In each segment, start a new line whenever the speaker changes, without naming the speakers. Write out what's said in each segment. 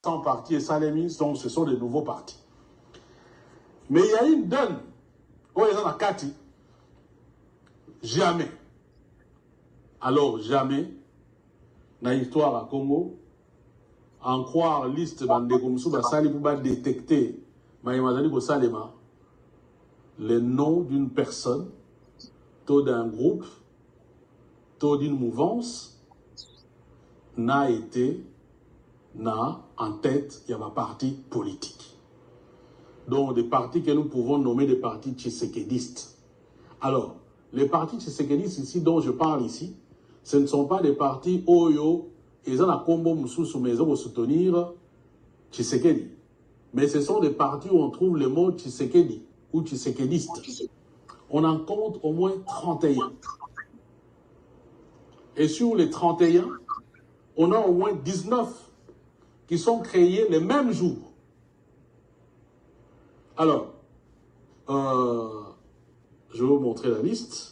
partis et Salémis, donc ce sont des nouveaux partis. Mais il y a une donne, où ils ont la Kati, jamais. Alors jamais, dans l'histoire à Congo, en croire liste de Komsou Basali pour détecter le nom d'une personne, taux d'un groupe, taux d'une mouvance, n'a été en tête, il y a un parti politique. Donc des partis que nous pouvons nommer des partis tshisekédistes. Alors, les partis tshisekédistes ici, dont je parle ici, ce ne sont pas des partis Oyo, ils ont la combo Moussou maison pour soutenir Tshisekedi. Mais ce sont des partis où on trouve le mot Tshisekedi ou tshisekédiste. On en compte au moins 31. Et sur les 31, on a au moins 19 qui sont créés le même jour. Alors, je vais vous montrer la liste.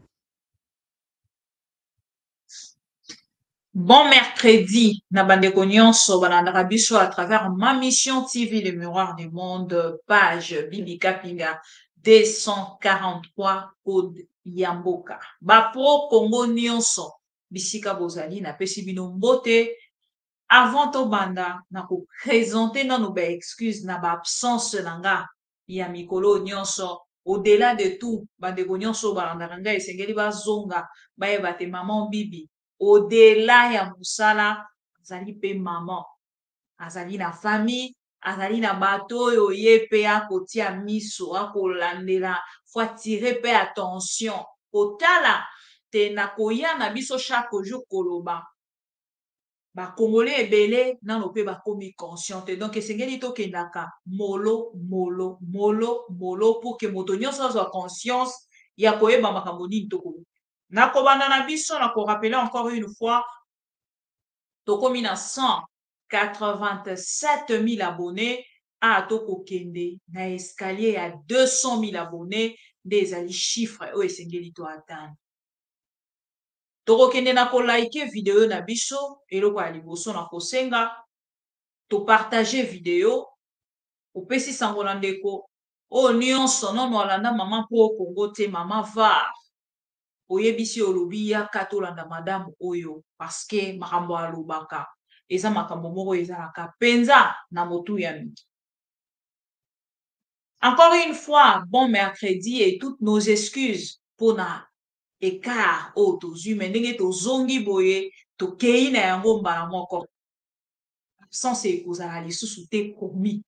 Bon mercredi, Nabandeko Nyonso, balandaka biso à travers ma mission TV, le miroir du monde, page Bibi Kapinga 243, code Yamboka. Ba pro Congo Nyonso, bisika bozali, na pesi bino mbote. Avant to banda, na ko présenter nanu ba excuse na ba absence nanga ya mikolo Nyonso. Au-delà de tout, bandeko Nyonso balandaka nga esengeli bazonga, bayeba te maman Bibi. Au-delà ya musala, azali pe maman, azali na famille, azali na bato oyo ye pe akotia miso, akolandela, faut attirer pe attention. Kotala te na koya na biso chaque jour koloba. Ba Congolais ebele nano pe bakomi consciente. Donc esengeli tokendaka molo pour que moto nyonso azwa conscience ya koyeba makambo nini tokoloba. Nakobanda na biso, na ko rappeler encore une fois, tokomi na 187 000 abonnés, a toko kende na escalier à 200 000 abonnés, des ali chiffres o esengeli to atteindre. Toko kende na ko like vidéo na biso, eloko ya liboso na kosenga, to partager vidéo, opesi sango na ndeko, o nyonso nono alanda maman po Congo te, maman var. Oyebisi olobi ya katolanda madame oyo parce que makambo alobaka eza makambo moko ezalaka penza na motu ya miki. Encore une fois, bon mercredi et toutes nos excuses pour na écart o tozwi mais ndenge tozongi boye tokei na yango mbala moko sans ekozala lisusu te komi.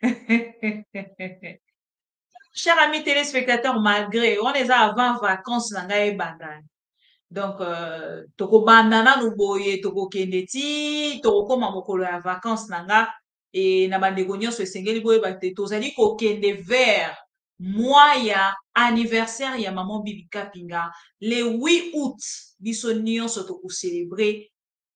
Chers amis téléspectateurs, malgré on est avant vacances nanga ebandani. Donc toko bandana no boye toko kende ti toko koma mokolo ya vacances nanga et na bandeko nyonso esengeli boye bate tozali ko kende vers mois ya anniversaire ya maman Bibi Kapinga le 8 août biso nyonso toko célébrer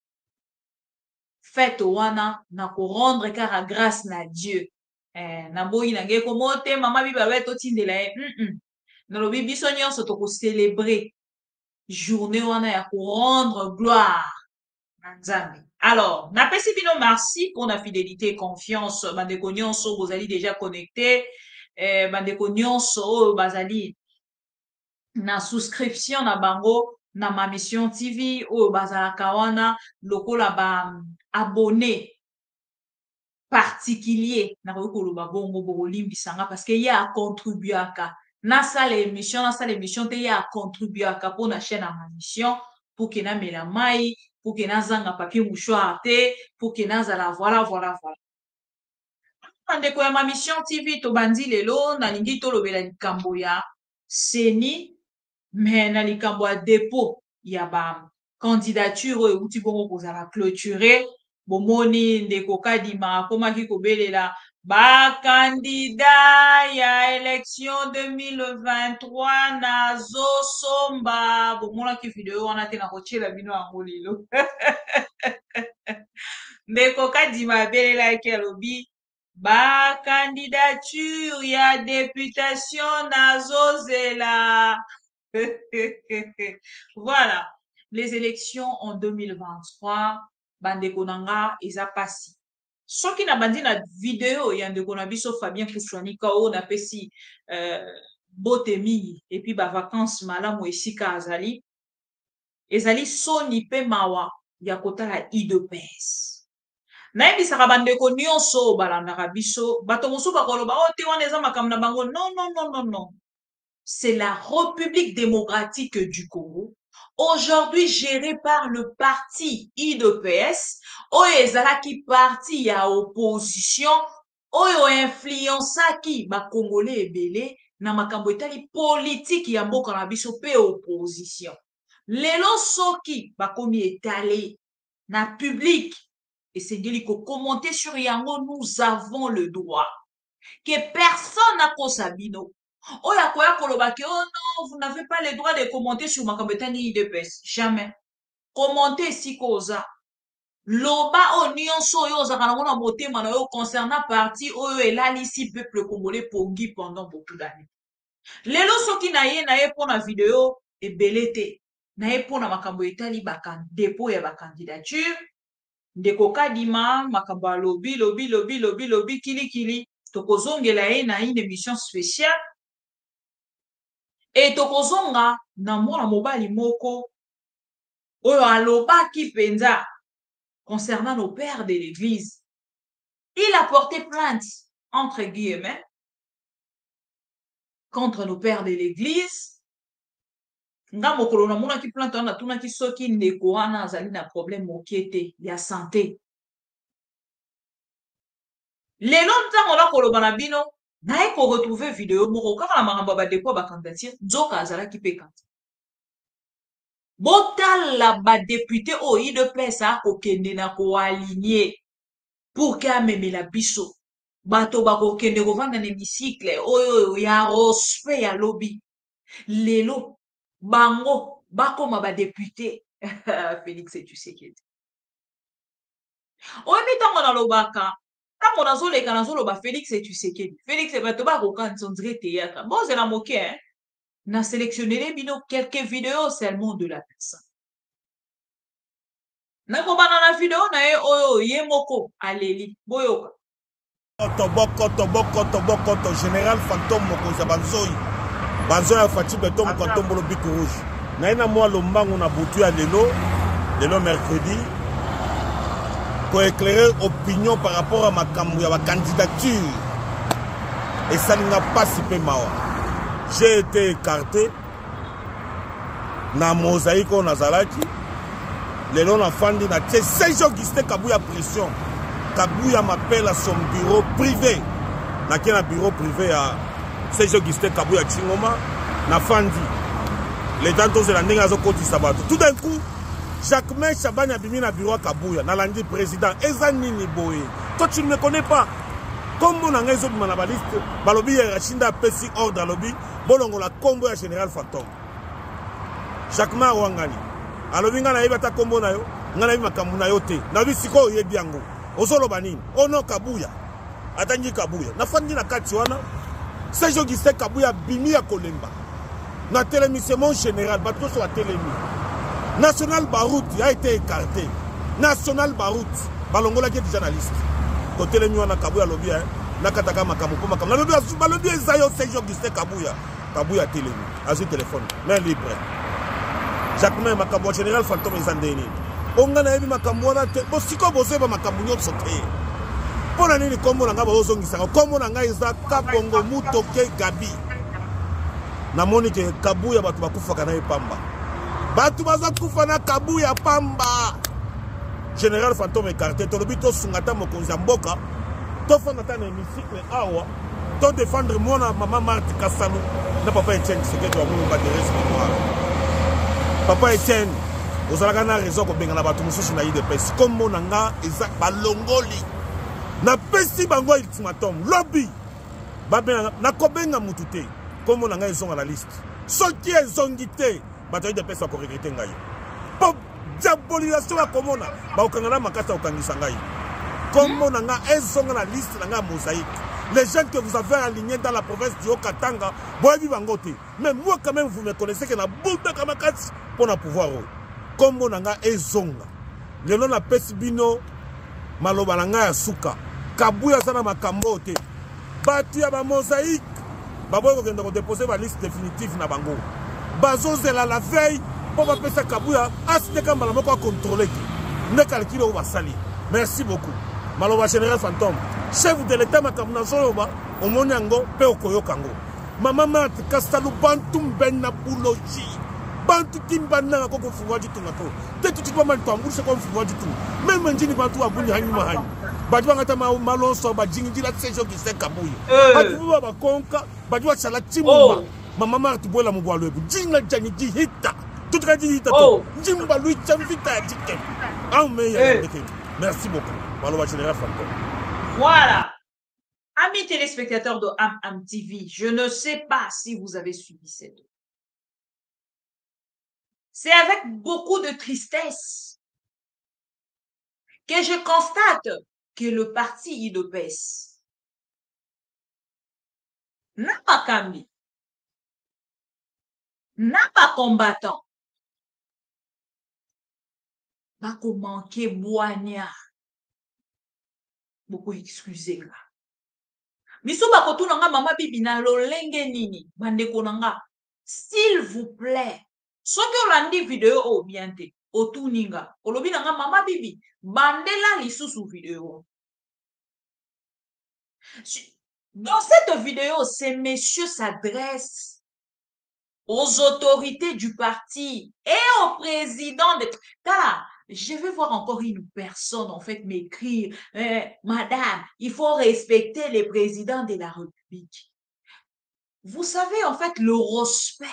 fête wana na ko rendre car grâce na Dieu. Na boyi na ngeko mote maman Bibi ba to tindela na lobi biso nyonso toko célébrer journée wana ya ko rendre gloire na Nzambe. Alors, napesi bino merci pour la fidélité et confiance. Bandeko nyonso bozali déjà connecté. Bandeko nyonso bazali na souscription na bango na ma mission TV oyo bazalaka wana lokola ba abonné particulier na koloba bongo bokolimbisanga parce que ya contribuaka nasala émission te ya contribuaka pour na chaîne à ma mission pour que na mela mai pour que na zanga papier mouchoir te pour que na zala voilà. Bandeko ya ma mission TV to bandi lelo nalingi tolobela likambo ya seni mais na likambo ya dépôt ya ba candidature oyo euti bongo kozala clôturé bomoni ndeko Kadima akomaki kobelela bakandida ya élection 2023 nazosomba bomonaki video wana te na kotiela bino yango lelo ndeko Kadima abelelaki alobi bacandidature ya députation nazozela. Voilà, les élections en 2023 bandeko nanga eza pasi soki na bandi na vidéo ya ndeko na biso Fabien Kouchouani kao na pesi bote mingi et puis ba vacances malamu esika azali ezali soni pe mawa ya kotala IDPS nayebisaka bandeko nyonso balandaka biso bato mosusu bakoloba o te wana eza makambo na bango non c'est la République démocratique du Congo aujourd'hui gérée par le parti IDPS oyo ezalaki parti ya opposition oyo influençaki bakongolais ebele na makambo etali politique ya mboka na biso pe opposition lelo soki bakomi étalé na public esengeli ko commenter sur yango nous avons le droit que personne akosa bino oya koya koloba ke oh non vous n'avez pas le droit de commenter sur makambo etali IDPS jamais commenter sikoza loba o nyonso oyo ozaka nango na motema na yo concernant parti oyo elalisi peuple congolais pongi pendant beaucoup d'années lelo soki na ye mpona video ebele te na ye mpona makambo etali dépôt ya bacandidature ndeko Kadima makambo ya lobi kilikili tokozongela ye na une émission spéciale et tokozonga na mwana mobali moko oyo alobaki penza concernant nos pères de l'église. Il a porté plainte, entre guillemets, contre nos pères de l'église. Nga mokolo na mona ki plainte wana tuna ki soki ndeko wana azali na problème mokiete ya santé. Lelo ntango na koloba na bino naye ko retrouver vidéo moko kaka na makambo ba dépôt ba candidature nzoka azalaki pe kati. Botala ba député o IDPS akokende na ko aligner pour que amemela biso bato bakokende kovanda na hémicycle oyo ya respect ya lobby lelo bango bakoma ba député Félix Tshisekedi oyebi ntango nalobaka ntango nazoleka nazoloba Félix Tshisekedi Félix bato bakokanisa ondire théâtre bozela moke hein na sélectionné bino quelques vidéos seulement de la personne. Nakobana na vidéo na ye oyo ye moko aleli boyoka.
Toboko général fantôme mokonza banzoi. Banzoi a fati beton kantombo lo bic rouge. Na ina moi lombango na butu ya lelo mercredi pour éclairer opinion par rapport à ma candidature. Et ça n'a pas si peu mawa. J'ai été écarté na mosaïque au Nazaraki. Les noms d'enfants na tché. C'est Augustin Kabouya pression. Kabouya m'appelle à son bureau privé. Na qui un bureau privé à c'est Augustin Kabouya Chingoma. Na Fandi. Les gens tous la n'engazo koti sabato. Tout d'un coup, Jacques Chabani a bimi na bureau Kabouya. Na landi président. Ezani ni boye. Toi tu ne me connais pas. Comme on a raison de ma liste, balobi ya Rachinda pesi ordre lobby, bolongo la combo ya général fantôme. Chaque ma wangani. Alobi nga na yebata combo na yo, nga na makambu na yo te. Na bi siko yebi yango. Ozolo banini? Ono Kabuya. Atangi Kabuya. Na fandi na kati wana. C'est Augustin Kabouya bimi ya kolemba. Na télémission général bato so a télémi. National Barout a été écarté. National Barout balongo la qui est déjà na liste. Côté les miens na Kabouya lobby hein nakataka makambo po makambo na lobby ezayo c'est Augustin Kabouya télémi azu téléphone main libre Jacques makambo général fantôme ezandeni onga na yebi makambo na te bosiko bozeba makambo nyotso te pona nini kombo na nga bozongisa kombo na nga eza Kabongo Mutoke Gabi na moni ke Kabouya batu bakufaka na pamba batu baza kufa na Kabouya pamba. Général fantôme écarté, tu as dit sungata mokonza mboka, tu fais un hémicycle awa, tu défendre moi maman Marthe Kassano, na papa Etienne c'est que tu as voulu battre papa Etienne, vous avez raison que benga na batu mususu na IDPS comme monanga eza balongoli. Na pesi bango ultimatum lobby. Ba na kobenga mutute comme monanga ils sont à la liste. Ceux qui sont ngité, batu IDPS ko regretter ngai. Diabolisation ya komona ba okangana makasa okangisa ngai komona nga ezonga na liste na nga mosaïque les gens que vous avez alignés dans la province du Haut-Katanga boyebi bango te mais moi quand même vous me connaissez que na buta kama kati pour na pouvoir komona nga ezonga lelo na pesi bino maloba na ngai ya suka kabuya aza na makambo te bato ya bamosaïque baboyi kokende kodepose baliste définitive na bango bazozela la veille mpo bapesa kabuya asiteka mbala moko akontrole te nde calcule oyo basali. Merci beaucoup maloba général fantôme chef de l'état makambo nazoloba omoni yango mpe okoyoka yango mama mate kasalu bantu mben na buloji bantu timbana ko kufungwa jitu ngako tetu chitwa mali twambushe ko mfungwa jitu meme njini bantu abuni hanyi mahanyi bajwa ngata malonso bajingira sejo kiseka buyi bajwa bakonka bajwa chala chimba mama mate bola mubwalo ebu jinga jani jihita tutuka jihita to njimba lui chamvita jike amen. Merci beaucoup maloba général Fantôme.
Voilà. Amis téléspectateurs de Am TV, je ne sais pas si vous avez suivi cette. C'est avec beaucoup de tristesse que je constate que le parti IDPS n'a pas Kambi, n'a pas combattant, n'a pas manqué Boigna. Beaucoup excusez-moi. Miso bakotu nanga mama bibi na lolenge nini bandeko nanga s'il vous plaît soki olandi video o bien te otuninga olobi nanga mama bibi bandela lisusu video. Dans cette vidéo ces messieurs s'adressent aux autorités du parti et au président de Tala. Je vais voir encore une personne, en fait, m'écrire, Madame, il faut respecter les présidents de la République. Vous savez, en fait, le respect.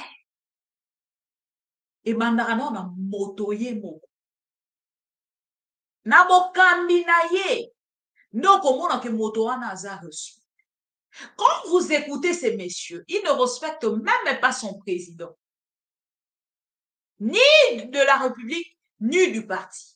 Et mandarana na motoye mo. Na mokambi na ye. Donc, au monde que motoana a reçu. Quand vous écoutez ces messieurs, ils ne respectent même pas son président. Ni de la République, ni du parti.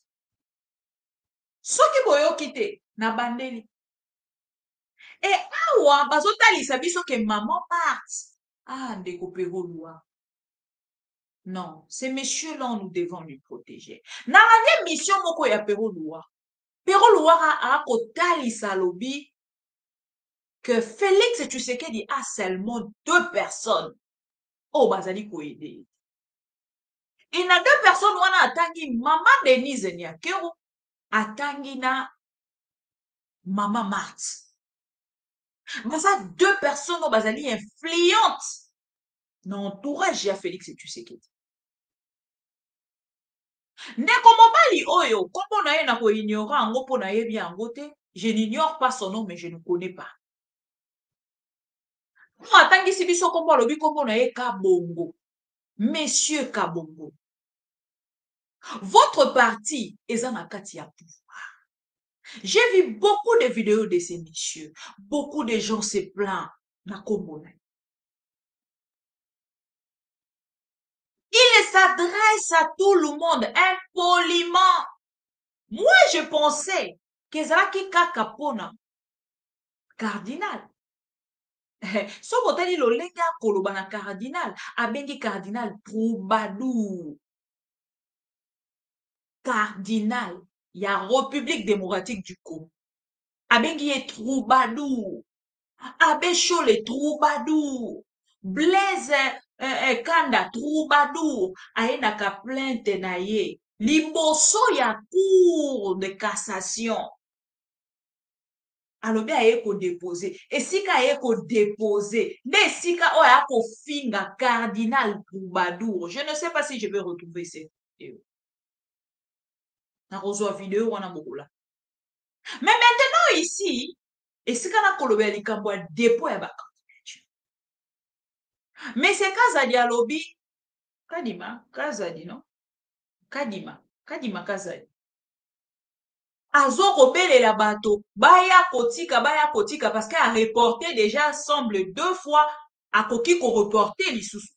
Soki boyo kite na bandeli. Et awa bazotali sabiso ke maman parte. Ah, ndeko Pero Loi. Non, ces messieurs-là, nous devons les protéger. Na la mission moko ya Pero Loi. Pero Loi a kotali salobi que Félix Tshisekedi a seulement 2 personnes. Oh, bazali ko aider. Et na 2 personnes wana atangi maman Denise Nyakero atangi na maman Marthe. Mais ça 2 personnes bazali influentes dans l'entourage ya Félix Tshisekedi. Ndeko mobali oyo kombo na ye na ko ignora ango po na ye bien ango te. Je n'ignore pas son nom mais je ne connais pas. Atangi si biso kombo lobi kombo na ye Kabongo. Monsieur Kabongo. Votre parti est en akati ya pouvoir. J'ai vu beaucoup de vidéos de ces messieurs. Beaucoup de gens se plaignent na kombo na. Il s'adresse à tout le monde impoliment. Moi, je pensais que Zaki Kakapona, cardinal. So botali lo lenga koloba na cardinal, abengi cardinal Troubadour. Cardinal, il y a République démocratique du Congo. Abengi est Troubadour. Abécho les Troubadour. Blaise Kanda Troubadour. Aena ka plainte na ye. Liboso ya cour de cassation. Alobi aye ko déposer. Et sika aye ko déposer. Mais sika o ya ko finga cardinal Troubadour. Je ne sais pas si je vais retrouver cette vidéo. Na reçoit vidéo wana bokola. Mais maintenant ici, et sika na kolobe likambo ya dépôt ya ba. Mais c'est Kazadi alobi Kadima, Kazadi non? Kadima Kazadi. Azo kobele la bateau, baya kotika parce qu'à reporter déjà semble 2 fois à koki ko reporter lisusu.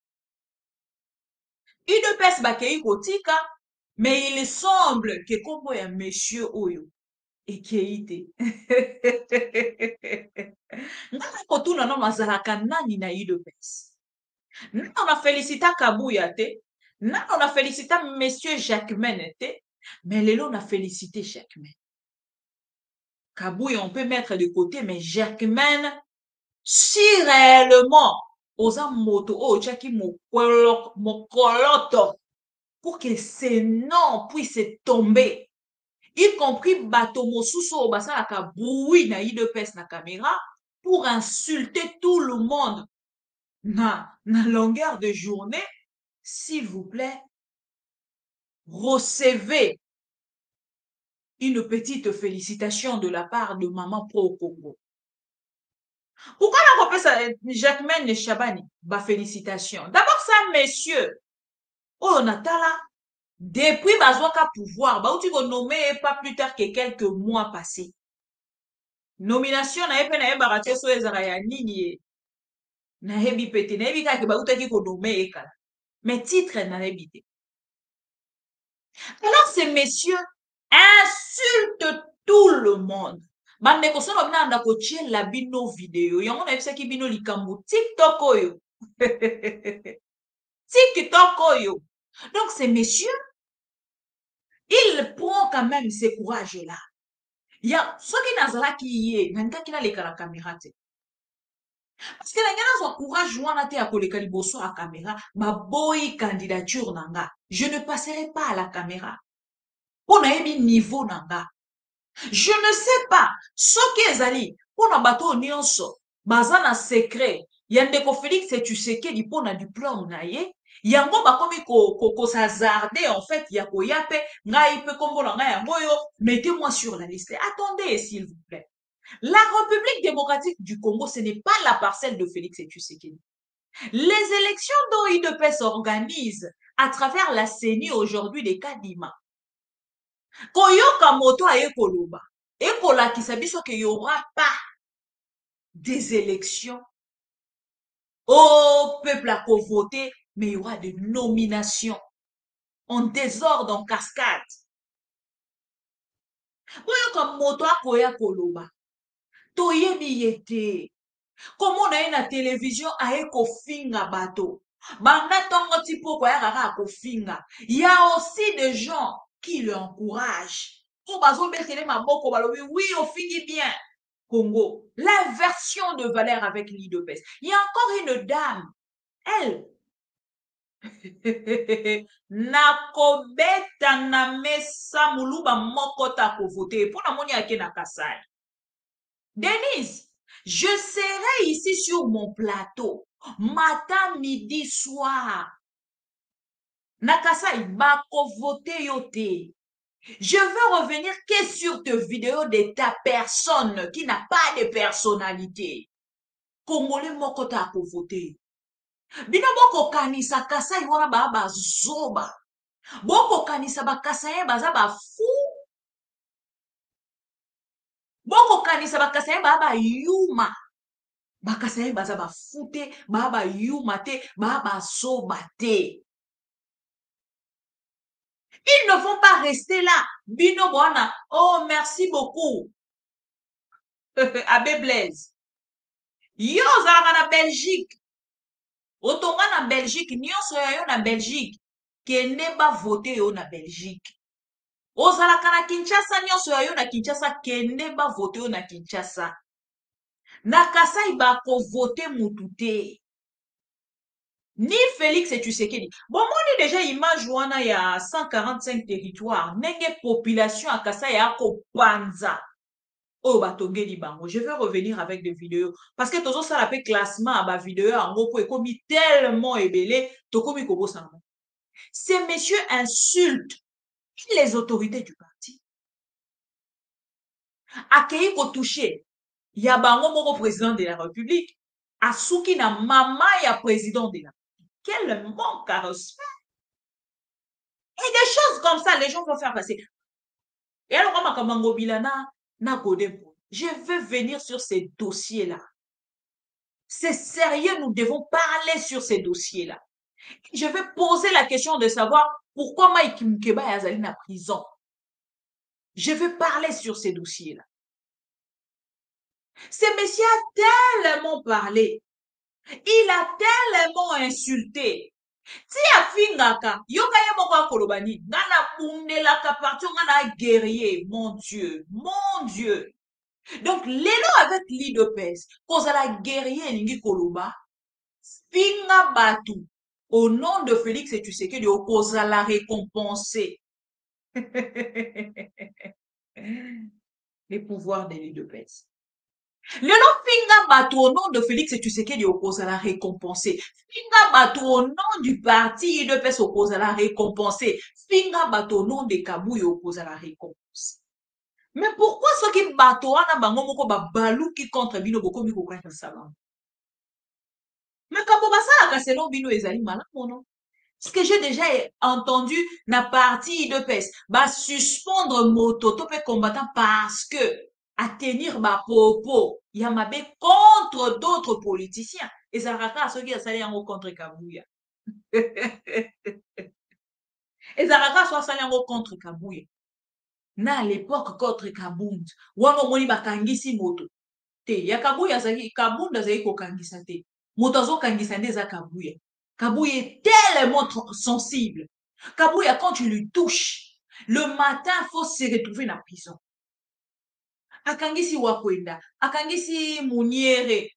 UDPS bakei kotika, mais il semble que kombo ya monsieur oyo ekeite. Ngaka kotuna no mazalaka nani na UDPS. Non, on a félicité Kabouya te. Non, on a félicité monsieur Jacquemain te. Mais les on a félicité Jacquemain. Kabouya, on peut mettre de côté, mais Germaine, si réellement, aux moto, oh, tchaki mokoloto, pour que ces noms puissent tomber, y compris Batomo Sousso, Basa la kaboui na IDPS na caméra, pour insulter tout le monde na longueur de journée, s'il vous plaît, recevez une petite félicitation de la part de Maman Pro Congo. Pourquoi on appelle ça Jacquemaine Chabani? Bah, félicitations. D'abord, ça, messieurs. Oh, Natala, depuis Bazouaka pouvoir, bah, où tu vas nommer pas plus tard que quelques mois passés. Nomination, na epe na eba raté so ezara ya nini na hebi pete, na hebi kake ba utaki ko nommer ekala. Mais titre na hebi te. Alors, ces messieurs insultent tout le monde. Bande ko sono bina anda ko tie la bino vidéo. Yango na ebisa ki bino likambo TikTok oyo. TikTok oyo. Donc, ces messieurs, ils prennent quand même ce courage-là. Il y a ceux qui n'ont qui y est, n'ont qui n'a les la caméra. Parce que les gens ont courage, wana te ako leka liboso à caméra, ma boy candidature nanga. Je ne passerai pas à la caméra. On a mis niveau nanga. Je ne sais pas ce qui est allé. On a bateau nyonso, bazana secret. Yandeko Félix et tu sais qu'il y a du diplôme na ye. Yango ba komi ko s'hazarder en fait ya ko yape ngai pe kombo na ngai yango yo, mettez-moi sur la liste. Attendez s'il vous plaît. La République démocratique du Congo, ce n'est pas la parcelle de Félix et Tshisekedi. Les élections d'OIDP s'organisent à travers la CENI aujourd'hui des Kadima. Koyoka moto a ekoloba. Ekola qui s'habille qu'il n'y aura pas des élections au peuple à voter, mais il y aura des nominations en désordre, en cascade. Koyoka moto a koya koloba. Toyebi yete. Comment on a une télévision à finga bateau. Banda tongo tipo kwa yaka kofinga. Il y a aussi des gens qui l'encouragent. Pour bazo betele maboko balobi oui on finit bien. Congo, la version de Valère avec l'IDPS. Il y a encore une dame. Elle. Nakobeta na mesa muluba mokota ko voter pour na moni ake na Kasai. Denise, je serai ici sur mon plateau, matin, midi, soir. Nakasai, bako vote yote. Je veux revenir que sur tes vidéos de ta personne qui n'a pas de personnalité. Congolais mokota ko vote. Bino boko kanisa Kasai wana ba zoba. Boko kanisa ba Kasai baza ba fou. Boko kanisa bakasaye baba yuma. Bakasaye baza ba fute, baba yuma te, baba soba te. Ils ne vont pas rester là. Bino bona. Oh, merci beaucoup. Abbé Blaise. Yo zara na Belgique. Otonga na Belgique. Nyonso yo na Belgique. Kende ba vote yo na Belgique. Ozalaka na Kinshasa nyonso yo na Kinshasa kende ba vote yo na Kinshasa. Na Kasai ba ko vote mutu te. Ni Félix et Tshisekedi. Bon, moi on déjà image wana ya 145 territoires. Nenge population à Kasai ya ko panza. Oh batongeli bango. Je vais revenir avec des vidéos parce que tozo ça l'appelle classement à ba vidéo en gros ko ekomi tellement ébélé to komi kobo sango. Ces messieurs insultent les autorités du parti. Akei ko toucher ya bango moko président de la République, asuki na mama ya président de la République. Quel manque à respect. Et des choses comme ça, les gens vont faire passer. Et alors, je veux venir sur ces dossiers-là. C'est sérieux, nous devons parler sur ces dossiers-là. Je vais poser la question de savoir pourquoi Mike Mkeba est allé en prison. Je veux parler sur ces dossiers-là. Ce monsieur a tellement parlé. Il a tellement insulté. Si a fingaka, yoka ye moko kolobani, ngana bundelaka parti ngana guerrier, mon Dieu, mon Dieu. Donc, lelo avec l'IDPS, cause la guerrier lingi koloba, finga batu, au nom de Félix et Tshisekedi, cause la récompenser. Les pouvoirs de l'IDPS. Le nom finga batu au nom de Félix et Tshisekedi oppose à la récompenser. Finga batu au nom du parti IDPS oppose à la récompenser. Finga batu au nom de Kabouye oppose à la récompenser. Mais pourquoi ce qui bateau wana bango moko ba baluki contre bino boko mi kokata salon? Mais kabo basala selon bino ezali malamu non? Ce que j'ai déjà entendu na parti IDPS ba suspendre moto to pe combattant parce que à tenir ma propos yamabe contre d'autres politiciens et ça raka ceux qui asali yango contre Kabouya. Et ça raka soit asali yango contre Kabouya. Na à l'époque contre Kabund wana omoni bakangisi moto te ya Kabuya azali Kabunda azali kokangisa te moto azokangisa nde eza Kabuya. Kabuya est tellement sensible. Kabuya quand tu lui touches le matin faut se retrouver na prison. Akangisi Wakwenda, akangisi Muniere,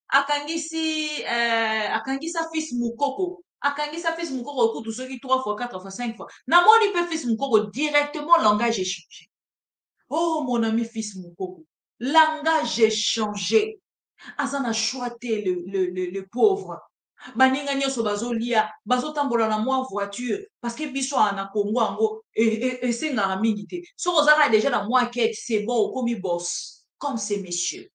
akangisa fils Mukoko, akangisa fils Mukoko kutu soki 3 fois 4 fois 5 fois. Na moni pe fils Mukoko directement langage échangé. Oh, mon ami fils Mukoko, langage échangé. Azana choité le pauvre. Baninga nyoso bazolia, bazotambola na moi voiture, parce que biso ana Congo ango, et c'est ngara mingi te. So ozaka déjà na moi quête, c'est bon, komi boss, comme ces messieurs.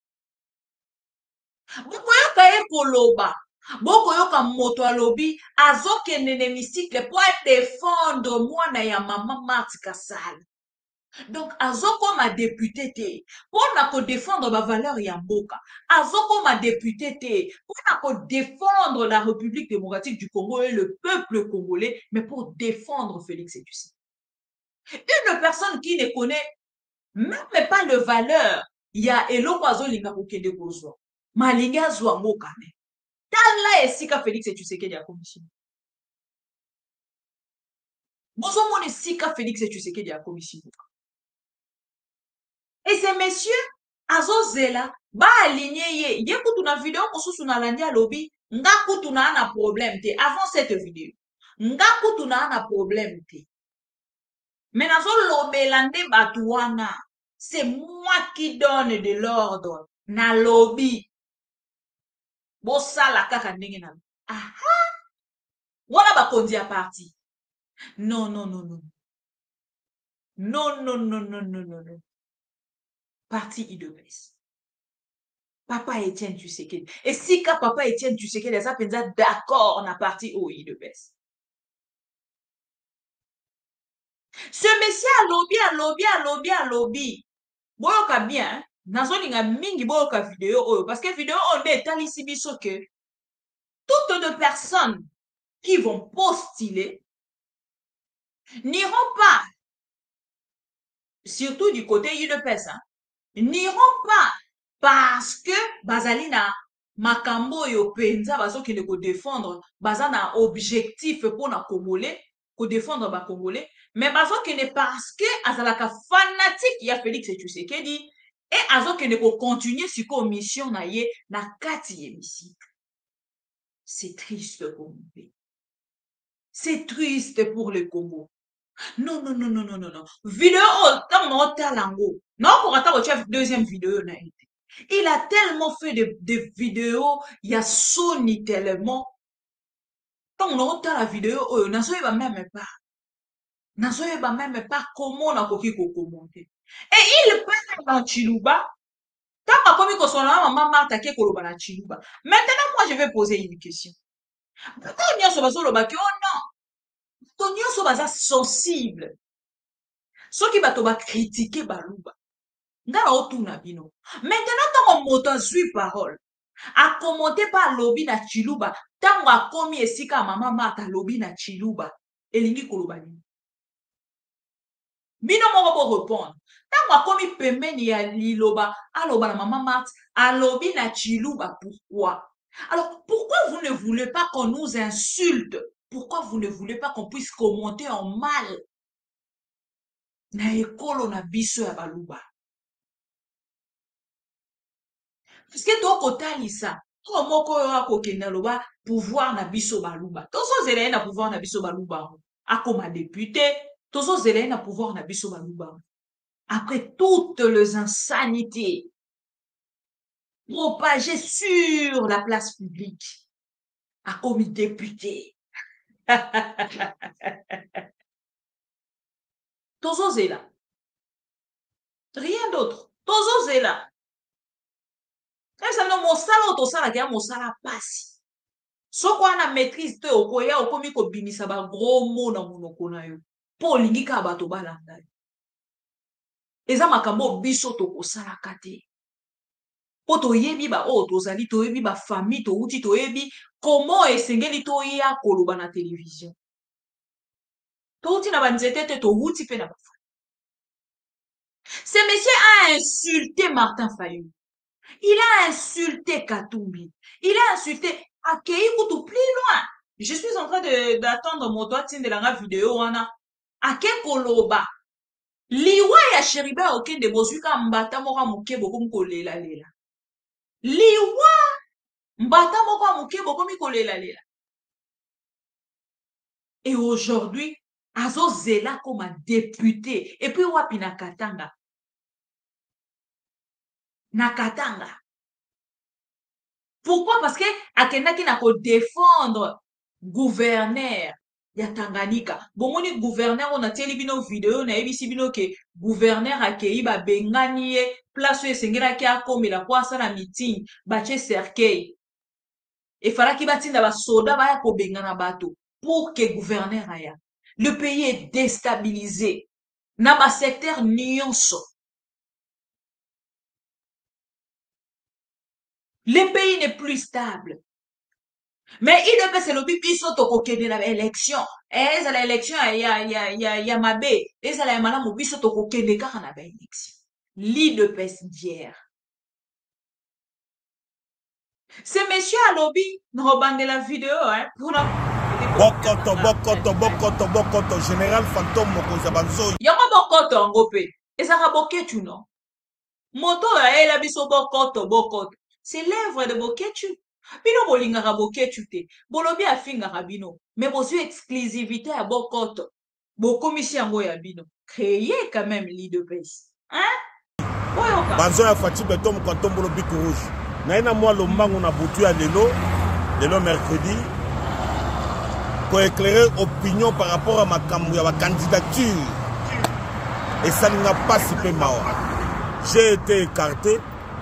Boko yoka ekoloba, boko yoka moto alobi, azokende n'hémicycle pour défendre moi na ya maman Marthe Kasala. Donc, azoko ma député te, pour na défendre ma valeur ya mboka. Azoko ma député te, pour na défendre la République démocratique du Congo et le peuple congolais, mais pour défendre Félix Tshisekedi. Une personne qui ne connaît même pas le valeur, il y a eloko azolinga kokende kozwa. Malinga zwa mboka me. Tala esika Félix Tshisekedi a commission. Bozo mone esika Félix Tshisekedi a commission. Et ces messieurs, azozela, ba aligné ye kutu na vidéo mosusu na landi alobi, nga kutu na ana problème te, avant cette vidéo. Nga kutu na ana problème te. Mais nazo lobela nde batu wana, c'est moi qui donne de l'ordre, na lobby. Bosala kaka ndenge na. Aha! Wana bakonzi a parti. Non, non, non, non. Non, non, non, non, non, non, non. Parti IDPS. Papa Etienne Tshisekedi. Et si ka papa Etienne Tshisekedi, ça pensa d'accord na parti au IDPS. Ce monsieur a lobby. Boyoka bien, nazolinga mingi boyoka vidéo parce que vidéo on est talisi biso que toutes les personnes qui vont postuler n'iront pas, surtout du côté IDPS, n'iront pas parce que bazalina makambo yo penza bazokende ko défendre bazana objectif pour na congolais ko défendre ba congolais mais bazokende parce que azalaka fanatique ya Félix Tshisekedi et azokende ko continuer sur mission na ye na kati hémicycle. C'est triste pour mon pays. C'est triste pour le Congo. Non, non, non, non, non, non, non. Vidéo, comme on talango. Non, pour attendre la deuxième vidéo, n'a été. Il a tellement fait de vidéos, il y a sonné tellement. Tant on entend la vidéo, n'a pas même pas. N'a pas même pas comment on a commenté. Et il parle dans Chiluba. Tant qu'on comme son maman Marthe qui koloba na Chiluba. Maintenant, moi, je vais poser une question. Pourquoi on y a ce bazo le baki? Oh non. Ton nyonso baza sensible. Soki bato ba critiquer baluba. Ngala otuna bino. Maintenant, tant moto azui parole. A commenté par lobby na Chiluba. Tant a komi esika mama Martha lobby na Chiluba. Elingi koloba ni. Bino moko po répondre. Tant a komi pembeni ya liloba. Aloba na mama Martha. A lobby na Chiluba. Pourquoi? Alors, pourquoi vous ne voulez pas qu'on nous insulte? Pourquoi vous ne voulez pas qu'on puisse commenter en mal? Na ekolo na biso ya baluba. Parce que toi, kotalisa, toi, moko yo akokenda loba pouvoir na biso baluba. Tozo zela na pouvoir na biso baluba. Akoma député, tozo zela na pouvoir na biso baluba. Après toutes les insanités propagées sur la place publique, akomi député. Tozo zela. Rien d'autre. Tozo zela. Ça non mosala otosala kia mosala pasi. Soko ana maîtrise te okoya okomi ko binisa ba gros mot na monoko na yo. Po olingi ka bato balanda. Eza makambo biso tokosala kate. Po toyebi ba o tozali toyebi ba famille touti toyebi comment esengeli toya koloba na télévision. Touti na banzete te touti pe na ba. Ce monsieur a insulté Martin Fayulu. Il a insulté Katumbi. Il a insulté Akei Koutou plus loin. Je suis en train d'attendre mon toit de la vidéo. Ake Koloba. Liwa ya Sheriba oke de bosuka mbata moka muke bokom kolela lela. Liwa mbata moka muke bokom kolela lela. Et aujourd'hui, Azo Zela comme un député. Et puis wapi Nakatanga. Nakatanga. Pourquoi? Parce que Akenaki n'a qu'à défendre gouverneur ya Tanganyika. Bomoni gouverneur on a télé bino vidéo na ebisi bino ke gouverneur akei ba bengani place esengera ki akomela kwa sala meeting bache cercueil. Et fala ki batinda ba soda ba ya ko bengana bato pour que gouverneur aya. Le pays est déstabilisé. Na ba secteur nyonso. Le pays n'est plus stable. Mais il devait se lever biso tokokende na élection. Eza la élection ya mabe. Eza la malamu biso tokokende kaka na ba élection. L'île d'hier. Ce monsieur a lobby no bande la vidéo hein pour la
Bokoto général fantôme mokonza banzo.
Yoko bokoto ngope. Eza ka boketu non. Moto ya ela biso bokoto. C'est l'œuvre de Boketu. Bino bolingaka Boketu te. Bolobi afingaka bino. Mais bosu exclusivité à Bokoto. Bokomisi yango ya bino. Créez quand même l'IDPS. Hein?
Banzo ya Fati Betom Kantombolo Bic Rouge. Naina moi lombango na butu ya lelo mercredi. Pour éclairer opinion par rapport à ma candidature. Et ça n'a pas si peu mao. J'ai été écarté.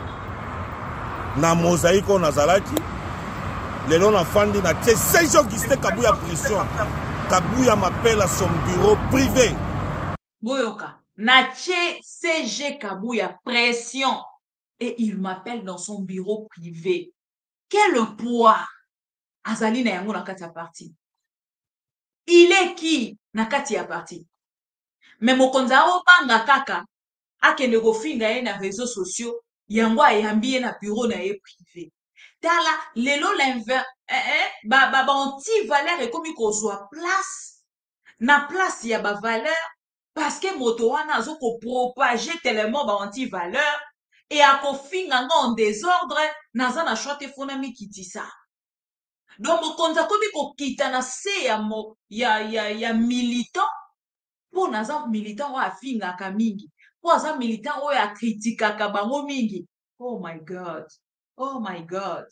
Na mosaïque on azalaki les longs enfants dit na 16 jours qui c'était Kabouya pression. Kabouya m'appelle à son bureau privé.
Boyoka na CG Kabouya pression et il m'appelle dans son bureau privé. Quel poids azali na yango na kati ya parti. Il est qui na kati ya parti. Mais mokonza o banga kaka akende go finga ye na réseaux sociaux. Yango ayambi na bureau na ye privé. Tala lelo l'inverse ba anti-valeur et comme kozwa place na place ya ba valeur parce que moto wana azo ko propager tellement ba anti-valeur et akofinga en désordre naza na choix te fona mikitisa. Donc mokonza komi ko kita na se ya militant pour naza militant wa afinga ka mingi. Poza militant oyo a critica ka bango mingi. Oh my God. Oh my God.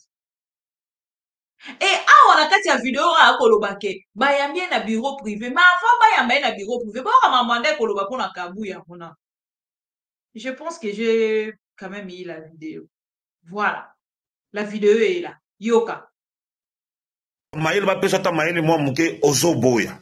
Et awa na kati ya vidéo a koloba ke bayambie na bureau privé. Ma avant bayambie na bureau privé. Ba mamande koloba pona Kabouya pona. Je pense que j'ai quand même mis la vidéo. Voilà. La vidéo est là. Yoka.
Maïl ba pesa ta maïl moi muke ozoboya.